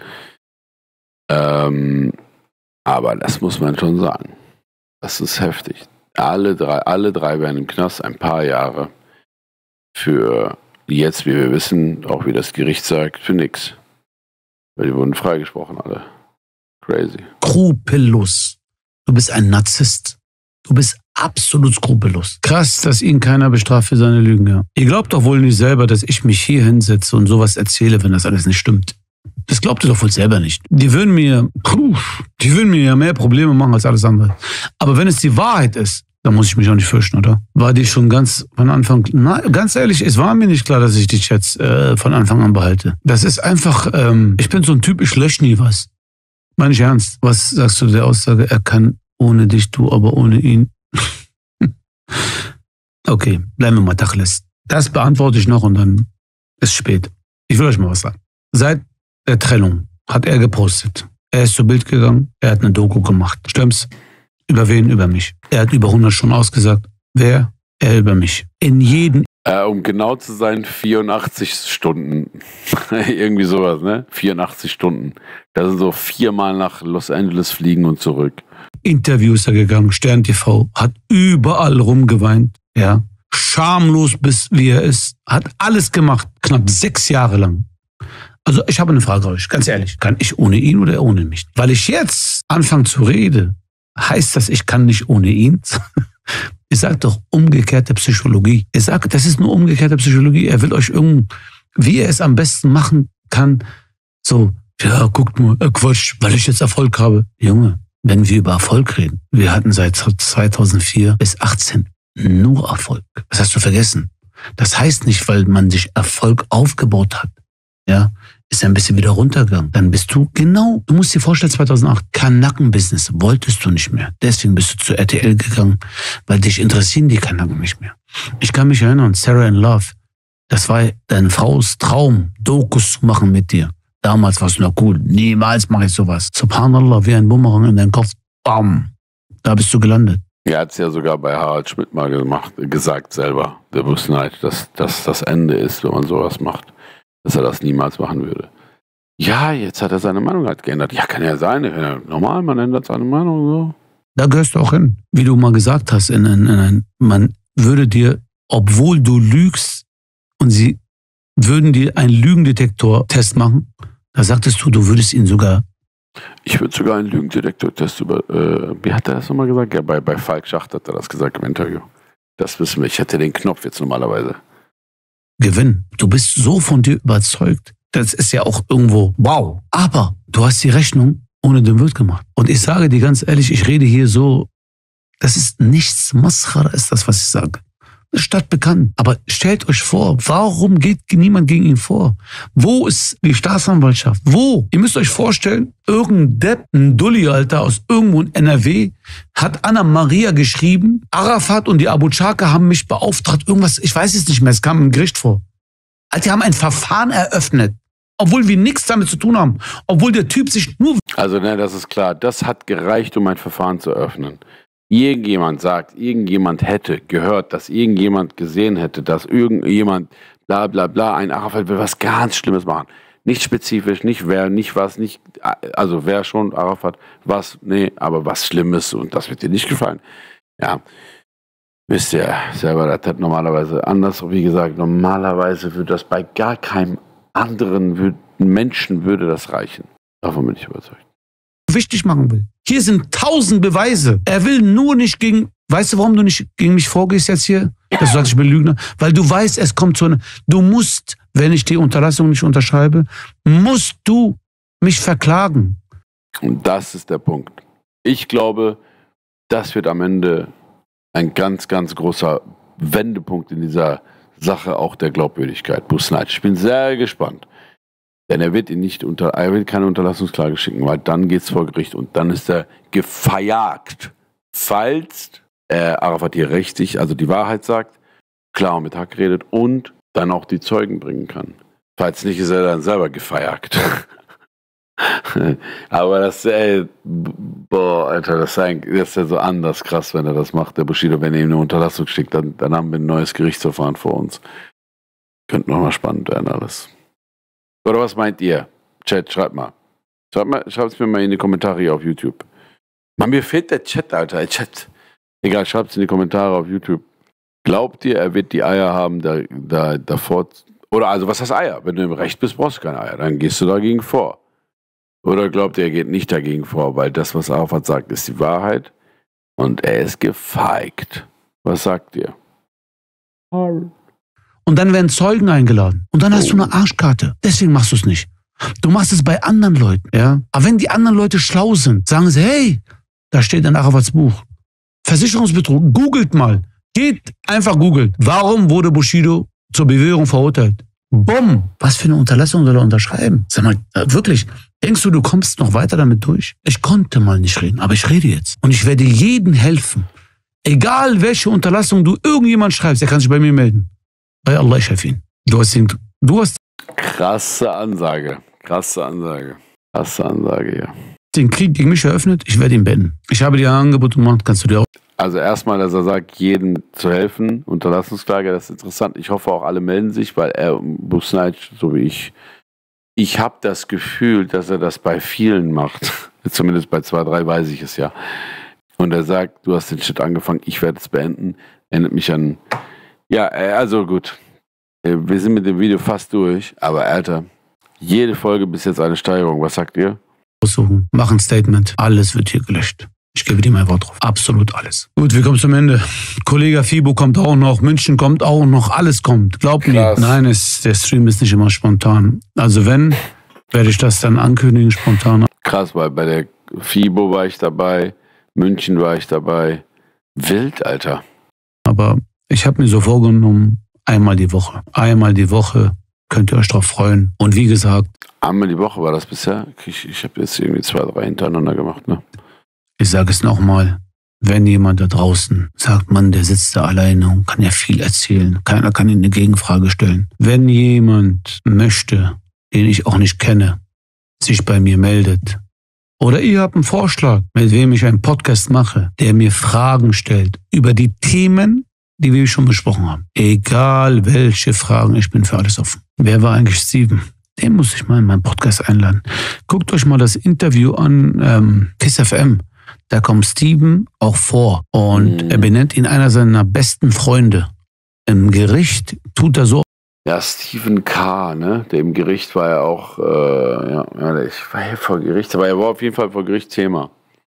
Ähm, aber das muss man schon sagen. Das ist heftig. Alle drei, alle drei werden im Knast ein paar Jahre. Für jetzt, wie wir wissen, auch wie das Gericht sagt, für nix. Weil die wurden freigesprochen, alle. Crazy. Skrupellos. Du bist ein Narzisst. Du bist absolut skrupellos. Krass, dass ihn keiner bestraft für seine Lügen, ja. Ihr glaubt doch wohl nicht selber, dass ich mich hier hinsetze und sowas erzähle, wenn das alles nicht stimmt. Das glaubt ihr doch wohl selber nicht. Die würden mir, puh, die würden mir ja mehr Probleme machen als alles andere. Aber wenn es die Wahrheit ist, dann muss ich mich auch nicht fürchten, oder? War die schon ganz von Anfang, na, ganz ehrlich, es war mir nicht klar, dass ich dich jetzt äh, von Anfang an behalte. Das ist einfach, ähm, ich bin so ein Typ, ich lösche nie was. Meine ich ernst. Was sagst du der Aussage, er kann ohne dich, du aber ohne ihn? Okay, bleiben wir mal Tacheles. Das beantworte ich noch und dann ist spät. Ich will euch mal was sagen. Seit der Trennung hat er gepostet. Er ist zu Bild gegangen, er hat eine Doku gemacht. Stimmt's? Über wen? Über mich. Er hat über hundert Stunden ausgesagt. Wer? Er über mich. In jedem... Äh, um genau zu sein, vierundachtzig Stunden. Irgendwie sowas, ne? vierundachtzig Stunden. Das sind so viermal nach Los Angeles fliegen und zurück. Interviews er gegangen, Stern T V, hat überall rumgeweint, ja. Schamlos bis wie er ist, hat alles gemacht, knapp sechs Jahre lang. Also ich habe eine Frage an euch, ganz ehrlich, kann ich ohne ihn oder ohne mich? Weil ich jetzt anfange zu reden, heißt das, ich kann nicht ohne ihn? Ich sage doch umgekehrte Psychologie. Ich sage, das ist nur umgekehrte Psychologie. Er will euch irgendwie, wie er es am besten machen kann, so, ja, guckt mal, äh, Quatsch, weil ich jetzt Erfolg habe. Junge, wenn wir über Erfolg reden, wir hatten seit zweitausendvier bis achtzehn nur Erfolg. Das hast du vergessen. Das heißt nicht, weil man sich Erfolg aufgebaut hat, ja, ist ein bisschen wieder runtergegangen. Dann bist du, genau, du musst dir vorstellen, zweitausendacht, Kanaken-Business wolltest du nicht mehr. Deswegen bist du zu R T L gegangen, weil dich interessieren die Kanaken nicht mehr. Ich kann mich erinnern, Sarah in Love, das war deine Frau's Traum, Dokus zu machen mit dir. Damals warst du noch cool. Niemals mache ich sowas. Subhanallah, wie ein Bumerang in deinen Kopf. Bam. Da bist du gelandet. Er hat es ja sogar bei Harald Schmidt mal gemacht, gesagt selber, der wusste halt, dass das das Ende ist, wenn man sowas macht. Dass er das niemals machen würde. Ja, jetzt hat er seine Meinung halt geändert. Ja, kann ja sein. Ja, normal, man ändert seine Meinung so. Da gehörst du auch hin. Wie du mal gesagt hast, in, in, in ein, man würde dir, obwohl du lügst und sie würden dir einen Lügendetektor-Test machen, da sagtest du, du würdest ihn sogar... Ich würde sogar einen Lügendetektor-Test über... Äh, wie hat er das nochmal gesagt? Ja, bei, bei Falk Schacht hat er das gesagt im Interview. Das wissen wir. Ich hätte den Knopf jetzt normalerweise. Gewinn. Du bist so von dir überzeugt. Das ist ja auch irgendwo wow. Aber du hast die Rechnung ohne den Wirt gemacht. Und ich sage dir ganz ehrlich, ich rede hier so, das ist nichts. Maschara ist das, was ich sage. Das ist stadtbekannt. Aber stellt euch vor, warum geht niemand gegen ihn vor? Wo ist die Staatsanwaltschaft? Wo? Ihr müsst euch vorstellen, irgendein Depp, ein Dulli, Alter, aus irgendwo in N R W, hat Anna Maria geschrieben, Arafat und die Abu Chaka haben mich beauftragt, irgendwas, ich weiß es nicht mehr, es kam im Gericht vor. Also die haben ein Verfahren eröffnet, obwohl wir nichts damit zu tun haben. Obwohl der Typ sich nur... Also, ne, das ist klar, das hat gereicht, um ein Verfahren zu eröffnen. Irgendjemand sagt, irgendjemand hätte gehört, dass irgendjemand gesehen hätte, dass irgendjemand bla bla bla, ein Arafat will was ganz Schlimmes machen. Nicht spezifisch, nicht wer, nicht was, nicht, also wer schon, Arafat, was, nee, aber was Schlimmes und das wird dir nicht gefallen. Ja, wisst ihr selber, das hat normalerweise anders, wie gesagt, normalerweise würde das bei gar keinem anderen Menschen würde das reichen. Davon bin ich überzeugt. Wichtig machen will. Hier sind tausend Beweise. Er will nur nicht gegen weißt du, warum du nicht gegen mich vorgehst jetzt hier? Dass du sagst, ich bin Lügner? Weil du weißt, es kommt zu einer... Du musst, wenn ich die Unterlassung nicht unterschreibe, musst du mich verklagen. Und das ist der Punkt. Ich glaube, das wird am Ende ein ganz, ganz großer Wendepunkt in dieser Sache auch der Glaubwürdigkeit. Busnach. Ich bin sehr gespannt. Denn er wird ihn nicht unter, er wird keine Unterlassungsklage schicken, weil dann geht es vor Gericht und dann ist er gefeiert. Falls er Arafat hier richtig, also die Wahrheit sagt, klar und mit Hack redet und dann auch die Zeugen bringen kann. Falls nicht, ist er dann selber gefeiert. Aber das, ey, boah, Alter, das ist, ein, das ist ja so anders krass, wenn er das macht, der Bushido, wenn er ihm eine Unterlassung schickt, dann, dann haben wir ein neues Gerichtsverfahren vor uns. Könnte nochmal spannend werden alles. Oder was meint ihr? Chat, schreibt mal. Schreibt mal, schreibt es mir mal in die Kommentare hier auf YouTube. Man, mir fehlt der Chat, Alter, Chat. Egal, schreibt es in die Kommentare auf YouTube. Glaubt ihr, er wird die Eier haben, da, da, davor, oder also was heißt Eier? Wenn du im Recht bist, brauchst du keine Eier, dann gehst du dagegen vor. Oder glaubt ihr, er geht nicht dagegen vor, weil das, was Arafat sagt, ist die Wahrheit und er ist gefeigt. Was sagt ihr? Und dann werden Zeugen eingeladen und dann hast oh. du eine Arschkarte. Deswegen machst du es nicht. Du machst es bei anderen Leuten. Ja? Aber wenn die anderen Leute schlau sind, sagen sie, hey, da steht in Arafats Buch. Versicherungsbetrug, googelt mal. Geht, einfach googelt. Warum wurde Bushido zur Bewährung verurteilt? Bumm! Was für eine Unterlassung soll er unterschreiben? Sag mal, wirklich, denkst du, du kommst noch weiter damit durch? Ich konnte mal nicht reden, aber ich rede jetzt. Und ich werde jedem helfen. Egal, welche Unterlassung du irgendjemand schreibst, der kann sich bei mir melden. Bei Allah, ich helfe ihn. Du hast den, du hast... Krasse Ansage. Krasse Ansage. Krasse Ansage, ja. Den Krieg gegen mich eröffnet, ich werde ihn beenden. Ich habe dir ein Angebot gemacht, kannst du dir auch... Also erstmal, dass er sagt, jedem zu helfen, Unterlassungsklage, das ist interessant. Ich hoffe auch, alle melden sich, weil er, Busnach, so wie ich, ich habe das Gefühl, dass er das bei vielen macht. Zumindest bei zwei, drei weiß ich es ja. Und er sagt, du hast den Shit angefangen, ich werde es beenden. Erinnert mich an, ja, also gut. Wir sind mit dem Video fast durch, aber Alter, jede Folge bis jetzt eine Steigerung. Was sagt ihr? Aussuchen, mach ein Statement, alles wird hier gelöscht. Ich gebe dir mein Wort drauf. Absolut alles. Gut, wir kommen zum Ende. Kollege Fibo kommt auch noch, München kommt auch noch, alles kommt. Glaubt mir. Nein, es, der Stream ist nicht immer spontan. Also wenn, werde ich das dann ankündigen, spontan. Krass, weil bei der Fibo war ich dabei, München war ich dabei. Wild, Alter. Aber ich habe mir so vorgenommen, einmal die Woche. Einmal die Woche könnt ihr euch drauf freuen. Und wie gesagt... Einmal die Woche war das bisher? Ich, ich habe jetzt irgendwie zwei, drei hintereinander gemacht, ne? Ich sage es nochmal, wenn jemand da draußen sagt, Mann, der sitzt da alleine und kann ja viel erzählen, keiner kann ihm eine Gegenfrage stellen. Wenn jemand möchte, den ich auch nicht kenne, sich bei mir meldet, oder ihr habt einen Vorschlag, mit wem ich einen Podcast mache, der mir Fragen stellt über die Themen, die wir schon besprochen haben. Egal welche Fragen, ich bin für alles offen. Wer war eigentlich Steven? Den muss ich mal in meinen Podcast einladen. Guckt euch mal das Interview an, ähm, KISS F M. Da kommt Steven auch vor und mhm. er benennt ihn einer seiner besten Freunde. Im Gericht tut er so. Ja, Steven K., ne? Der im Gericht war ja auch, äh, ja, ja, ich war ja vor Gericht, aber er war auf jeden Fall vor Gericht Thema.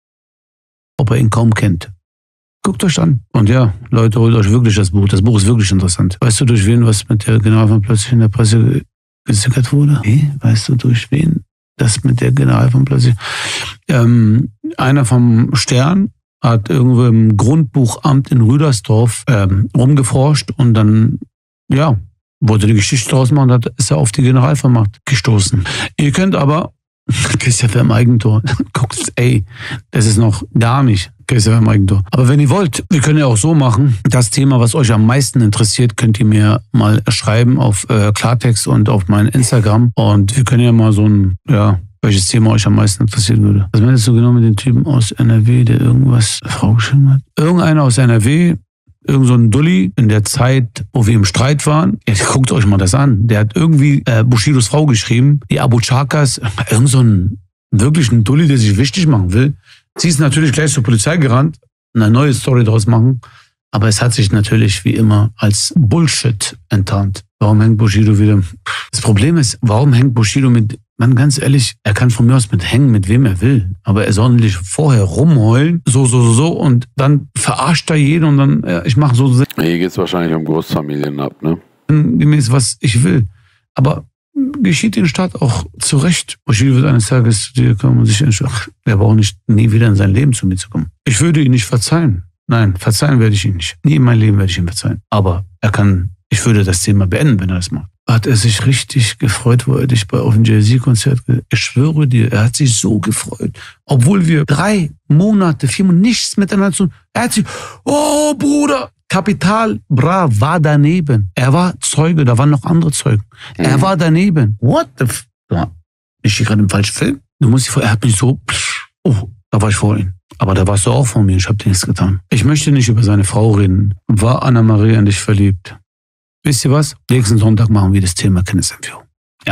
Ob er ihn kaum kennt. Guckt euch an. Und ja, Leute, holt euch wirklich das Buch. Das Buch ist wirklich interessant. Weißt du, durch wen was mit der Generalversammlung plötzlich in der Presse gesickert wurde? Hey, weißt du, durch wen das mit der Generalversammlung plötzlich... Ähm, einer vom Stern hat irgendwo im Grundbuchamt in Rüdersdorf ähm, rumgeforscht und dann, ja, wollte die Geschichte draus machen, dann ist er auf die Generalvermacht gestoßen. Ihr könnt aber, Kiss F M Eigentor, guckt, ey, das ist noch gar nicht Kiss F M Eigentor. Aber wenn ihr wollt, wir können ja auch so machen, das Thema, was euch am meisten interessiert, könnt ihr mir mal schreiben auf äh, Klartext und auf mein Instagram und wir können ja mal so ein, ja, welches Thema euch am meisten interessieren würde. Was meinst du genau mit dem Typen aus N R W, der irgendwas Frau geschrieben hat? Irgendeiner aus N R W, irgend so ein Dulli in der Zeit, wo wir im Streit waren. Ja, guckt euch mal das an. Der hat irgendwie äh, Bushidos Frau geschrieben, die Abu Chakas, irgend so ein wirklich ein Dulli, der sich wichtig machen will. Sie ist natürlich gleich zur Polizei gerannt, eine neue Story draus machen. Aber es hat sich natürlich wie immer als Bullshit enttarnt. Warum hängt Bushido wieder? Das Problem ist, warum hängt Bushido mit man, ganz ehrlich, er kann von mir aus mit hängen, mit wem er will. Aber er soll nicht vorher rumheulen, so, so, so, und dann verarscht er jeden und dann, ja, ich mache so hier geht es wahrscheinlich um Großfamilien ab, ne? gemäß, was ich will. Aber geschieht den Staat auch zurecht. Bushido wird eines Tages zu dir kommen und sich entscheiden, er braucht nicht nie wieder in sein Leben zu mir zu kommen. Ich würde ihn nicht verzeihen. Nein, verzeihen werde ich ihn nicht. Nie in meinem Leben werde ich ihn verzeihen. Aber er kann, ich würde das Thema beenden, wenn er das macht. Hat er sich richtig gefreut, wo er dich bei auf dem Jay-Z-Konzert, ich schwöre dir, er hat sich so gefreut. Obwohl wir drei Monate, vier Monate nichts miteinander zu tun. Er hat sich, oh Bruder, Kapital Bra war daneben. Er war Zeuge, da waren noch andere Zeugen. Mhm. Er war daneben. What the f... Bin ich hier gerade im falschen Film? Du musst dich vor, er hat mich so, oh, da war ich vor ihm. Aber da warst du auch vor mir, ich hab dir nichts getan. Ich möchte nicht über seine Frau reden. War Anna-Maria in dich verliebt? Wisst ihr was? Nächsten Sonntag machen wir das Thema Kindesentführung. Ja.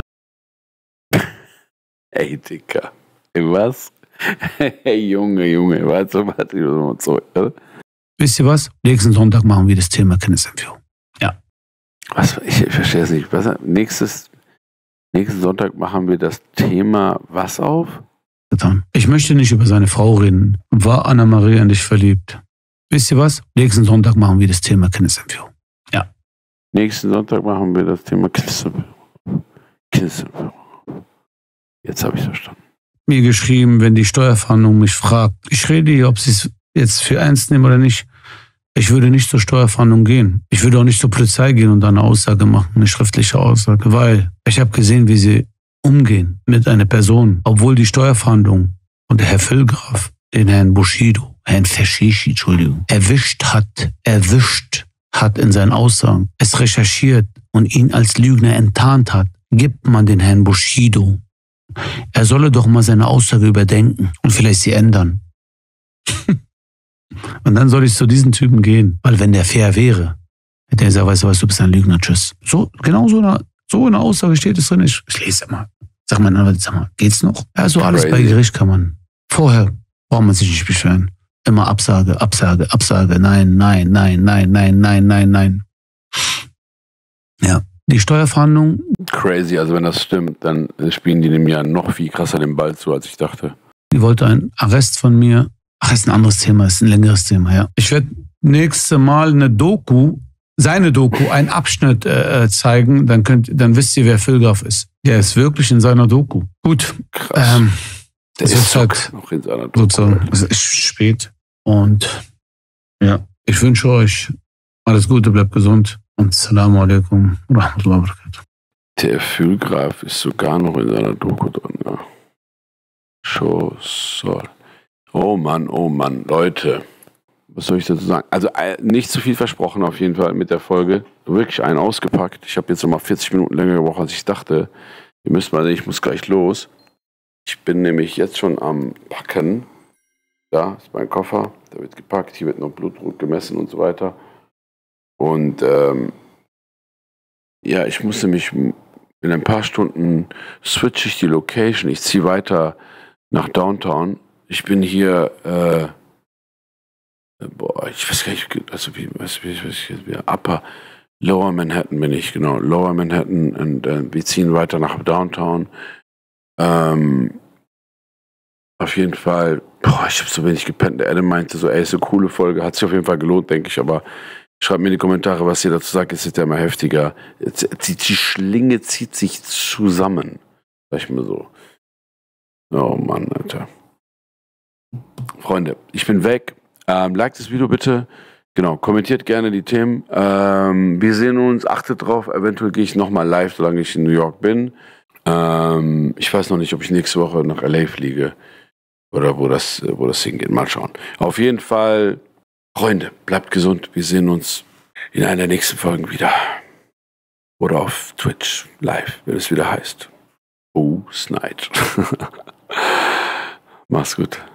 Ey, Dicker. Ey, was? Hey, Junge, Junge. Warte, warte, ich muss mal zurück, oder? Wisst ihr was? Nächsten Sonntag machen wir das Thema Kindesentführung. Ja. Was? Ich, ich verstehe es nicht. Was, nächstes, nächsten Sonntag machen wir das Thema was auf? Ich möchte nicht über seine Frau reden. War Anna-Maria in dich verliebt? Wisst ihr was? Nächsten Sonntag machen wir das Thema Kindesentführung. Ja. Nächsten Sonntag machen wir das Thema Kindesentführung. Kindesentführung. Jetzt habe ich es verstanden. Mir geschrieben, wenn die Steuerfahndung mich fragt. Ich rede hier, ob sie es jetzt für ernst nehmen oder nicht. Ich würde nicht zur Steuerfahndung gehen. Ich würde auch nicht zur Polizei gehen und da eine Aussage machen, eine schriftliche Aussage, weil ich habe gesehen, wie sie umgehen mit einer Person, obwohl die Steuerfahndung und der Herr Füllgraf den Herrn Bushido, Herrn Feshishi, Entschuldigung, erwischt hat, erwischt hat in seinen Aussagen, es recherchiert und ihn als Lügner enttarnt hat, gibt man den Herrn Bushido. Er solle doch mal seine Aussage überdenken und vielleicht sie ändern. Und dann soll ich zu diesen Typen gehen, weil wenn der fair wäre, hätte er gesagt, weißt du was, du bist ein Lügner, tschüss. So, genau so eine, so eine Aussage steht es drin. Ich, ich lese mal. Sag mal, Anwalt, sag mal, geht's noch? Also alles Crazy. Bei Gericht kann man. Vorher braucht man sich nicht beschweren. Immer Absage, Absage, Absage, nein, nein, nein, nein, nein, nein, nein, nein. Ja, die Steuerfahndung. Crazy, also wenn das stimmt, dann spielen die dem ja noch viel krasser den Ball zu, als ich dachte. Die wollte einen Arrest von mir. Ach, ist ein anderes Thema, ist ein längeres Thema, ja. Ich werde nächstes Mal eine Doku, seine Doku, einen Abschnitt äh, zeigen, dann könnt, dann wisst ihr, wer Füllgraf ist. Der ist wirklich in seiner Doku. Gut. Krass. Ähm, Der es ist halt noch in seiner Doku. sozusagen, es ist spät. Und ja, ich wünsche euch alles Gute, bleibt gesund. Und Assalamu alaikum wa rahmatullahi wa barakatuh. Der Füllgraf ist sogar noch in seiner Doku drin, ja. Show soll. Oh Mann, oh Mann, Leute. Was soll ich dazu sagen? Also nicht zu viel versprochen auf jeden Fall mit der Folge. Wirklich einen ausgepackt. Ich habe jetzt nochmal vierzig Minuten länger gebraucht, als ich dachte. Ihr müsst mal sehen, ich muss gleich los. Ich bin nämlich jetzt schon am Packen. Da ist mein Koffer. Der wird gepackt. Hier wird noch Blutdruck gemessen und so weiter. Und ähm, ja, ich muss nämlich in ein paar Stunden switche ich die Location. Ich ziehe weiter nach Downtown. Ich bin hier, äh, boah, ich weiß gar nicht, also wie, was, wie, wie, wie, Upper, Lower Manhattan bin ich, genau, Lower Manhattan, und äh, wir ziehen weiter nach Downtown. Ähm, auf jeden Fall, boah, ich habe so wenig gepennt. Der Adam meinte so, ey, ist eine coole Folge, hat sich auf jeden Fall gelohnt, denke ich, aber schreibt mir in die Kommentare, was ihr dazu sagt, es ist ja immer heftiger. Die, die Schlinge zieht sich zusammen, sag ich mir so. Oh Mann, Alter. Freunde, ich bin weg. Ähm, liked das Video bitte. Genau, kommentiert gerne die Themen. Ähm, wir sehen uns, achtet drauf. Eventuell gehe ich nochmal live, solange ich in New York bin. Ähm, ich weiß noch nicht, ob ich nächste Woche nach L A fliege oder wo das, wo das hingeht. Mal schauen. Auf jeden Fall, Freunde, bleibt gesund. Wir sehen uns in einer der nächsten Folgen wieder. Oder auf Twitch live, wenn es wieder heißt. Oh, Snide. Mach's gut.